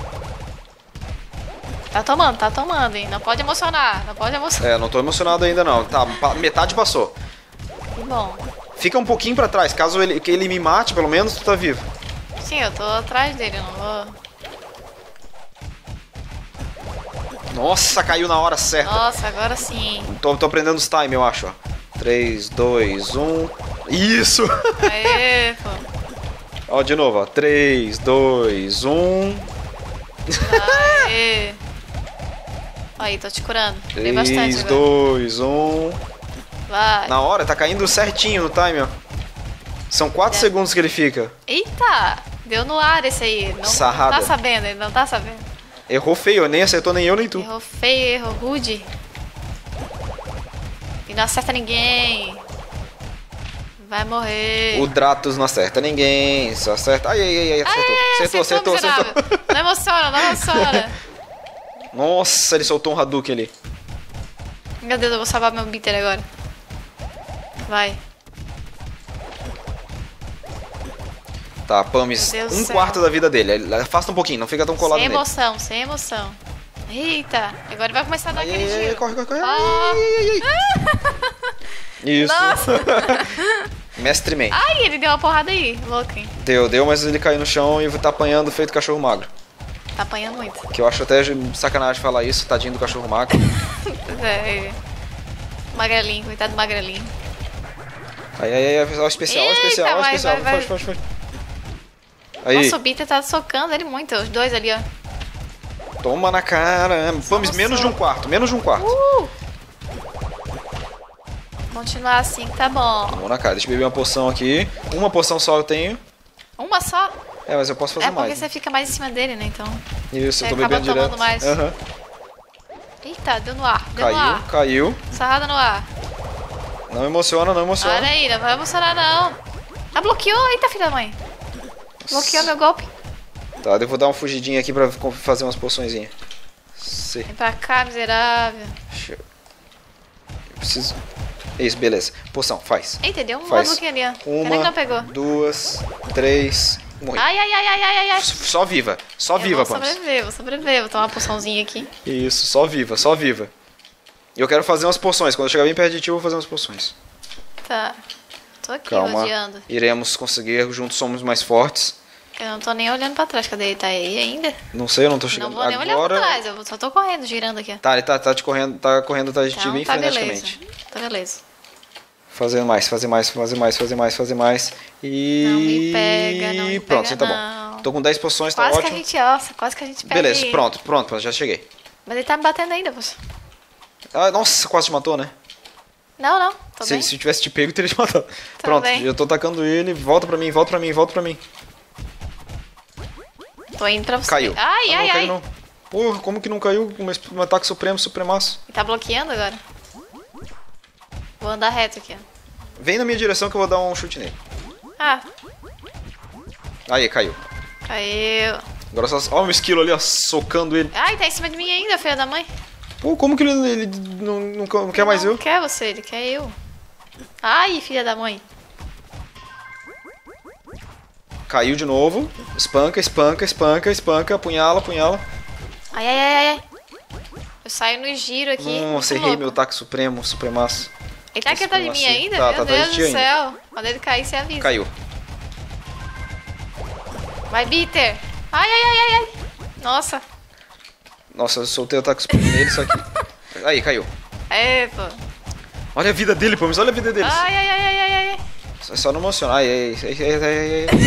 [SPEAKER 2] Tá tomando, tá tomando, hein? Não pode emocionar, não pode emocionar.
[SPEAKER 1] É, não tô emocionado ainda não. Tá, pa- metade passou.
[SPEAKER 2] Que bom.
[SPEAKER 1] Fica um pouquinho pra trás, caso ele, que ele me mate, pelo menos tu tá vivo.
[SPEAKER 2] Sim, eu tô atrás dele, eu não vou...
[SPEAKER 1] Nossa, caiu na hora certa.
[SPEAKER 2] Nossa, agora sim.
[SPEAKER 1] Tô, tô aprendendo os time, eu acho, ó. três, dois, um... Isso!
[SPEAKER 2] Aê, pô.
[SPEAKER 1] Ó, de novo, ó. três, dois, um...
[SPEAKER 2] Aê. Aí, tô te curando. Dei bastante
[SPEAKER 1] três,
[SPEAKER 2] agora.
[SPEAKER 1] dois, um...
[SPEAKER 2] Vai.
[SPEAKER 1] Na hora, tá caindo certinho no time, ó. São quatro
[SPEAKER 2] É.
[SPEAKER 1] segundos que ele fica.
[SPEAKER 2] Eita! Deu no ar esse aí. Não,
[SPEAKER 1] Sarrada.
[SPEAKER 2] não tá sabendo, ele não tá sabendo.
[SPEAKER 1] Errou feio, nem acertou nem eu nem tu.
[SPEAKER 2] Errou feio, errou rude. E não acerta ninguém. Vai morrer.
[SPEAKER 1] O Dratus não acerta ninguém, só acerta... Ai, ai, ai, ai, acertou.
[SPEAKER 2] Aê,
[SPEAKER 1] acertou, acertou,
[SPEAKER 2] miserável.
[SPEAKER 1] acertou.
[SPEAKER 2] Não emociona, não emociona.
[SPEAKER 1] Nossa, ele soltou um Hadouken ali.
[SPEAKER 2] Meu Deus, eu vou salvar meu bitter agora. Vai.
[SPEAKER 1] Tá, Pamis,
[SPEAKER 2] Meu Deus
[SPEAKER 1] um
[SPEAKER 2] do céu.
[SPEAKER 1] quarto da vida dele. Ele afasta um pouquinho, não fica tão colado
[SPEAKER 2] Sem
[SPEAKER 1] nele.
[SPEAKER 2] emoção, sem emoção. Eita, agora ele vai começar a dar
[SPEAKER 1] Ai,
[SPEAKER 2] aquele
[SPEAKER 1] ai, ai,
[SPEAKER 2] giro.
[SPEAKER 1] corre, corre, corre.
[SPEAKER 2] Ah.
[SPEAKER 1] Ai, ai, ai. Isso.
[SPEAKER 2] Nossa.
[SPEAKER 1] Mestre Man.
[SPEAKER 2] Ai, ele deu uma porrada aí, louco, hein?
[SPEAKER 1] Deu, deu, mas ele caiu no chão e tá apanhando feito cachorro magro.
[SPEAKER 2] Tá apanhando muito.
[SPEAKER 1] Que eu acho até sacanagem falar isso, tadinho do cachorro magro.
[SPEAKER 2] É. Magrelinho, coitado do magrelinho.
[SPEAKER 1] Aí, aí, aí, ó o especial, ó o
[SPEAKER 2] Eita,
[SPEAKER 1] especial, ó o
[SPEAKER 2] vai,
[SPEAKER 1] especial.
[SPEAKER 2] vai, vai.
[SPEAKER 1] Foge, foge, foge. Aí,
[SPEAKER 2] Nossa, o bitter tá socando ele muito, os dois ali, ó.
[SPEAKER 1] toma na cara. Vamos,
[SPEAKER 2] no
[SPEAKER 1] menos de
[SPEAKER 2] soco.
[SPEAKER 1] um quarto, menos de um quarto.
[SPEAKER 2] Uh! Continuar assim que tá bom.
[SPEAKER 1] Vamos na cara, deixa eu beber uma poção aqui. Uma poção só eu tenho.
[SPEAKER 2] Uma só?
[SPEAKER 1] É, mas eu posso fazer
[SPEAKER 2] É porque
[SPEAKER 1] mais.
[SPEAKER 2] você fica mais em cima dele, né? Então.
[SPEAKER 1] Isso,
[SPEAKER 2] você
[SPEAKER 1] eu tô
[SPEAKER 2] acaba
[SPEAKER 1] bebendo
[SPEAKER 2] tomando
[SPEAKER 1] direto.
[SPEAKER 2] mais.
[SPEAKER 1] Aham.
[SPEAKER 2] Eita, deu no ar, deu no
[SPEAKER 1] Caiu,
[SPEAKER 2] ar.
[SPEAKER 1] caiu.
[SPEAKER 2] Sarrada no ar.
[SPEAKER 1] Não emociona, não emociona.
[SPEAKER 2] Olha aí, não vai emocionar não. Ah, bloqueou? Eita, filha da mãe. Bloqueou meu golpe.
[SPEAKER 1] Tá, eu vou dar uma fugidinha aqui pra fazer umas poçõezinhas. C.
[SPEAKER 2] Vem pra cá, miserável.
[SPEAKER 1] Deixa eu... eu preciso... Isso, beleza. Poção, faz.
[SPEAKER 2] Eita, deu um
[SPEAKER 1] Faz.
[SPEAKER 2] Hadouken ali, ó. Pena
[SPEAKER 1] Uma,
[SPEAKER 2] que não pegou.
[SPEAKER 1] duas, três... Morri.
[SPEAKER 2] Ai, ai, ai, ai, ai, ai, ai.
[SPEAKER 1] Só viva, só
[SPEAKER 2] Eu
[SPEAKER 1] viva,
[SPEAKER 2] vou
[SPEAKER 1] Pams.
[SPEAKER 2] sobreviver, vou sobreviver. Vou tomar uma poçãozinha aqui.
[SPEAKER 1] Isso, só viva, só viva. E eu quero fazer umas poções. Quando eu chegar bem perto de ti, eu vou fazer umas poções.
[SPEAKER 2] Tá. Tô aqui
[SPEAKER 1] Calma.
[SPEAKER 2] rodeando.
[SPEAKER 1] Iremos conseguir, juntos somos mais fortes.
[SPEAKER 2] Eu não tô nem olhando pra trás. Cadê ele? Tá aí ainda?
[SPEAKER 1] Não sei, eu não tô
[SPEAKER 2] Não
[SPEAKER 1] chegando.
[SPEAKER 2] vou nem olhar
[SPEAKER 1] Agora...
[SPEAKER 2] pra trás. Eu só tô correndo, girando aqui, ó.
[SPEAKER 1] Tá, ele tá, tá te correndo, tá correndo atrás de ti
[SPEAKER 2] Então
[SPEAKER 1] bem
[SPEAKER 2] tá beleza.
[SPEAKER 1] freneticamente.
[SPEAKER 2] Tá beleza.
[SPEAKER 1] Fazer mais, fazer mais, fazer mais, fazer mais, fazer mais. E.
[SPEAKER 2] Não me pega, não me
[SPEAKER 1] Pronto,
[SPEAKER 2] pega,
[SPEAKER 1] assim tá
[SPEAKER 2] não.
[SPEAKER 1] bom. Tô com dez poções, tá
[SPEAKER 2] Quase que a
[SPEAKER 1] ótimo.
[SPEAKER 2] gente, nossa, quase que a gente pega
[SPEAKER 1] Beleza,
[SPEAKER 2] ele.
[SPEAKER 1] pronto, pronto, pronto, já cheguei.
[SPEAKER 2] Mas ele tá me batendo ainda, moço.
[SPEAKER 1] Ah, nossa, quase te matou, né?
[SPEAKER 2] Não, não, tô
[SPEAKER 1] Se,
[SPEAKER 2] bem.
[SPEAKER 1] se tivesse te pego, teria te matado. Pronto,
[SPEAKER 2] bem.
[SPEAKER 1] eu tô atacando ele. Volta pra mim, volta pra mim, volta pra mim.
[SPEAKER 2] Tô indo pra você.
[SPEAKER 1] Caiu.
[SPEAKER 2] Ai,
[SPEAKER 1] Ah,
[SPEAKER 2] ai,
[SPEAKER 1] não,
[SPEAKER 2] ai.
[SPEAKER 1] caiu não. Porra, como que não caiu com um ataque supremo, supremaço?
[SPEAKER 2] Ele tá bloqueando agora. Vou andar reto aqui, ó.
[SPEAKER 1] Vem na minha direção que eu vou dar um chute nele.
[SPEAKER 2] Ah,
[SPEAKER 1] Aí, caiu.
[SPEAKER 2] caiu.
[SPEAKER 1] Agora só. Ó, o meu esquilo ali, ó, socando ele.
[SPEAKER 2] Ai, tá em cima de mim ainda, filha da mãe.
[SPEAKER 1] Pô, como que ele, ele não, não, não quer mais
[SPEAKER 2] não
[SPEAKER 1] eu?
[SPEAKER 2] quer você, ele quer eu. Ai, filha da mãe.
[SPEAKER 1] Caiu de novo. Espanca, espanca, espanca, espanca. Apunhala, apunhala.
[SPEAKER 2] Ai, ai, ai, ai, ai. Eu saio no giro aqui.
[SPEAKER 1] Nossa,
[SPEAKER 2] muito
[SPEAKER 1] errei
[SPEAKER 2] louco.
[SPEAKER 1] meu ataque supremo, supremaço.
[SPEAKER 2] Ele tá aqui atrás de mim
[SPEAKER 1] Assim.
[SPEAKER 2] ainda?
[SPEAKER 1] Tá,
[SPEAKER 2] Meu
[SPEAKER 1] tá atrás
[SPEAKER 2] Deus
[SPEAKER 1] de
[SPEAKER 2] do
[SPEAKER 1] ti ainda.
[SPEAKER 2] céu. Quando ele cair, você avisa.
[SPEAKER 1] Caiu.
[SPEAKER 2] Vai, Bitter. Ai, ai, ai, ai, ai. Nossa.
[SPEAKER 1] Nossa, eu soltei o ataque supremo nele, só que... Aí, caiu.
[SPEAKER 2] É, pô.
[SPEAKER 1] Olha a vida dele, Pamis, olha a vida dele.
[SPEAKER 2] Ai, ai, ai, ai, ai, ai.
[SPEAKER 1] Só, só não emociona. Ai, ai, ai, ai, ai, ai, ai.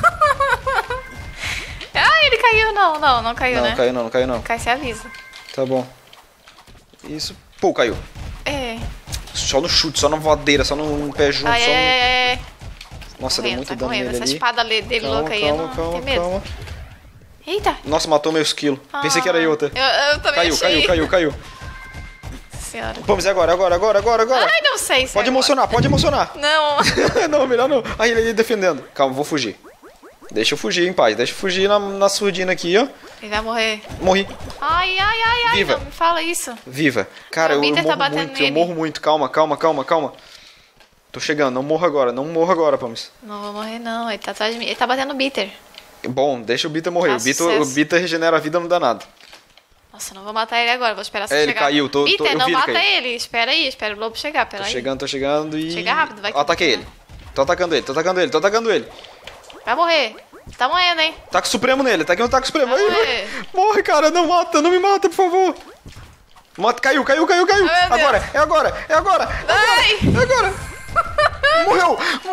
[SPEAKER 2] Ai, ele caiu. Não, não, não caiu,
[SPEAKER 1] Não,
[SPEAKER 2] né?
[SPEAKER 1] não caiu não, não caiu não.
[SPEAKER 2] Cai, você avisa.
[SPEAKER 1] Tá bom. Isso. Pô, caiu.
[SPEAKER 2] É.
[SPEAKER 1] Só no chute, só na voadeira, só no pé junto,
[SPEAKER 2] Ai,
[SPEAKER 1] só
[SPEAKER 2] ai,
[SPEAKER 1] no...
[SPEAKER 2] ai, ai, ai.
[SPEAKER 1] Nossa,
[SPEAKER 2] Correndo,
[SPEAKER 1] deu muito
[SPEAKER 2] tá
[SPEAKER 1] dano
[SPEAKER 2] correndo.
[SPEAKER 1] nele
[SPEAKER 2] Essa
[SPEAKER 1] ali.
[SPEAKER 2] espada ali dele
[SPEAKER 1] Calma,
[SPEAKER 2] louca aí, eu
[SPEAKER 1] calma,
[SPEAKER 2] não
[SPEAKER 1] calma,
[SPEAKER 2] tenho medo.
[SPEAKER 1] calma.
[SPEAKER 2] Eita.
[SPEAKER 1] Nossa, matou meu esquilo. Pensei que era eu até.
[SPEAKER 2] Eu, eu também
[SPEAKER 1] Caiu,
[SPEAKER 2] achei.
[SPEAKER 1] caiu, caiu, caiu.
[SPEAKER 2] Senhora.
[SPEAKER 1] Vamos, é agora, agora, agora, agora, agora.
[SPEAKER 2] Ai, não sei se
[SPEAKER 1] Pode
[SPEAKER 2] é
[SPEAKER 1] emocionar, pode emocionar.
[SPEAKER 2] agora. Não.
[SPEAKER 1] Não, melhor não. Aí ele aí defendendo. Calma, vou fugir. Deixa eu fugir em paz. Deixa eu fugir na, na surdina aqui, ó.
[SPEAKER 2] Ele vai morrer.
[SPEAKER 1] Morri.
[SPEAKER 2] Ai, ai, ai, ai.
[SPEAKER 1] Viva.
[SPEAKER 2] Não me fala isso.
[SPEAKER 1] Viva. Cara,
[SPEAKER 2] Meu
[SPEAKER 1] eu, eu
[SPEAKER 2] Bitter tá
[SPEAKER 1] morro
[SPEAKER 2] batendo
[SPEAKER 1] muito, eu
[SPEAKER 2] nele.
[SPEAKER 1] morro muito. Calma, calma, calma, calma. Tô chegando, não morro agora, não morro agora, Pamis.
[SPEAKER 2] Não vou morrer, não. Ele tá atrás de mim. Ele tá batendo no Bitter.
[SPEAKER 1] Bom, deixa o Bita morrer.
[SPEAKER 2] Ah,
[SPEAKER 1] O Bita,
[SPEAKER 2] sucesso.
[SPEAKER 1] o Bita regenera a vida, não dá nada.
[SPEAKER 2] Nossa, não vou matar ele agora. Vou esperar você
[SPEAKER 1] É, ele
[SPEAKER 2] chegar.
[SPEAKER 1] caiu, tô- tô-
[SPEAKER 2] Bitter,
[SPEAKER 1] eu
[SPEAKER 2] não
[SPEAKER 1] vi ele
[SPEAKER 2] mata
[SPEAKER 1] cair.
[SPEAKER 2] ele. Espera aí, espera o lobo chegar. Pera
[SPEAKER 1] Tô
[SPEAKER 2] aí.
[SPEAKER 1] chegando, tô chegando e...
[SPEAKER 2] Chega rápido, vai que-
[SPEAKER 1] Eu ataquei ele. Tô atacando ele, tô atacando ele, tô atacando ele.
[SPEAKER 2] Vai morrer. Tá morrendo, hein?
[SPEAKER 1] Taco supremo nele, tá aqui um taco supremo.
[SPEAKER 2] Vai
[SPEAKER 1] Aí,
[SPEAKER 2] morrer.
[SPEAKER 1] vai. Morre, cara, não mata, não me mata, por favor. Mata, caiu, caiu, caiu, caiu.
[SPEAKER 2] Ai, meu
[SPEAKER 1] agora, é agora, é agora. É
[SPEAKER 2] Ai.
[SPEAKER 1] agora. É agora. Morreu.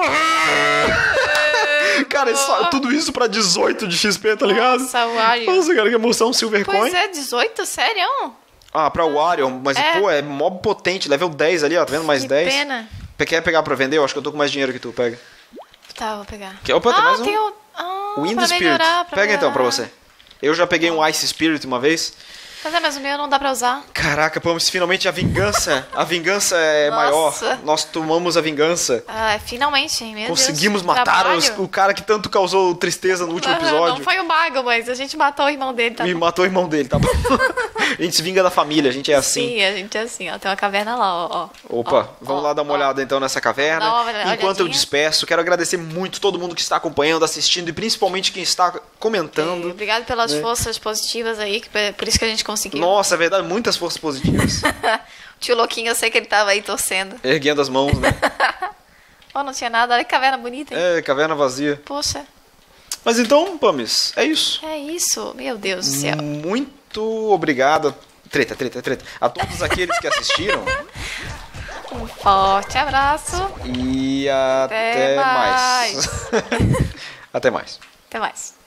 [SPEAKER 1] Cara, é só, tudo isso pra dezoito de X P, tá ligado?
[SPEAKER 2] Nossa, Wario.
[SPEAKER 1] Nossa, cara, que emoção, Silver
[SPEAKER 2] Pois
[SPEAKER 1] Coin.
[SPEAKER 2] é, dezoito? Sério?
[SPEAKER 1] Ah, pra Wario, mas
[SPEAKER 2] É.
[SPEAKER 1] pô, é mob potente, level dez ali, ó, tá vendo? Mais
[SPEAKER 2] Que
[SPEAKER 1] dez.
[SPEAKER 2] pena.
[SPEAKER 1] Quer pegar pra vender? Eu acho que eu tô com mais dinheiro que tu, pega.
[SPEAKER 2] Tá, vou pegar.
[SPEAKER 1] Que- opa, tem
[SPEAKER 2] ah,
[SPEAKER 1] mais um.
[SPEAKER 2] tem o... Ah,
[SPEAKER 1] Wind
[SPEAKER 2] pra
[SPEAKER 1] Spirit.
[SPEAKER 2] melhorar, pra
[SPEAKER 1] Pega então pra
[SPEAKER 2] melhorar.
[SPEAKER 1] você. Eu já peguei um Ice Spirit uma vez.
[SPEAKER 2] Mas é, mas o meu não dá pra usar.
[SPEAKER 1] Caraca, Pamos, finalmente a vingança. A vingança é
[SPEAKER 2] Nossa.
[SPEAKER 1] maior. Nós tomamos a vingança.
[SPEAKER 2] Ah, finalmente, meu
[SPEAKER 1] Conseguimos
[SPEAKER 2] Deus.
[SPEAKER 1] matar
[SPEAKER 2] trabalho.
[SPEAKER 1] os- o cara que tanto causou tristeza no último
[SPEAKER 2] Aham,
[SPEAKER 1] episódio.
[SPEAKER 2] Não foi o mago, mas a gente matou o irmão dele, tá
[SPEAKER 1] E
[SPEAKER 2] bom?
[SPEAKER 1] matou o irmão dele, tá bom? A gente se vinga da família, a gente é assim.
[SPEAKER 2] Sim, a gente é assim, ó. Tem uma caverna lá, ó. ó.
[SPEAKER 1] Opa,
[SPEAKER 2] Ó,
[SPEAKER 1] vamos
[SPEAKER 2] ó,
[SPEAKER 1] lá dar uma
[SPEAKER 2] ó.
[SPEAKER 1] olhada então nessa caverna.
[SPEAKER 2] Dá uma olhadinha.
[SPEAKER 1] Enquanto eu despeço, quero agradecer muito todo mundo que está acompanhando, assistindo e principalmente quem está comentando.
[SPEAKER 2] Obrigado pelas
[SPEAKER 1] né?
[SPEAKER 2] forças positivas aí, que por isso que a gente conseguiu.
[SPEAKER 1] Nossa, é verdade, muitas forças positivas.
[SPEAKER 2] O tio Louquinho, eu sei que ele tava aí torcendo.
[SPEAKER 1] Erguendo as mãos, né?
[SPEAKER 2] Oh, não tinha nada. Olha que caverna bonita, hein?
[SPEAKER 1] É, caverna vazia.
[SPEAKER 2] Poxa,
[SPEAKER 1] Mas então, Pamis, é isso.
[SPEAKER 2] é isso. Meu Deus do céu.
[SPEAKER 1] Muito obrigado. Treta, treta, treta. A todos aqueles que assistiram.
[SPEAKER 2] Um forte abraço.
[SPEAKER 1] E até,
[SPEAKER 2] Até
[SPEAKER 1] mais.
[SPEAKER 2] mais.
[SPEAKER 1] Até mais.
[SPEAKER 2] Até mais.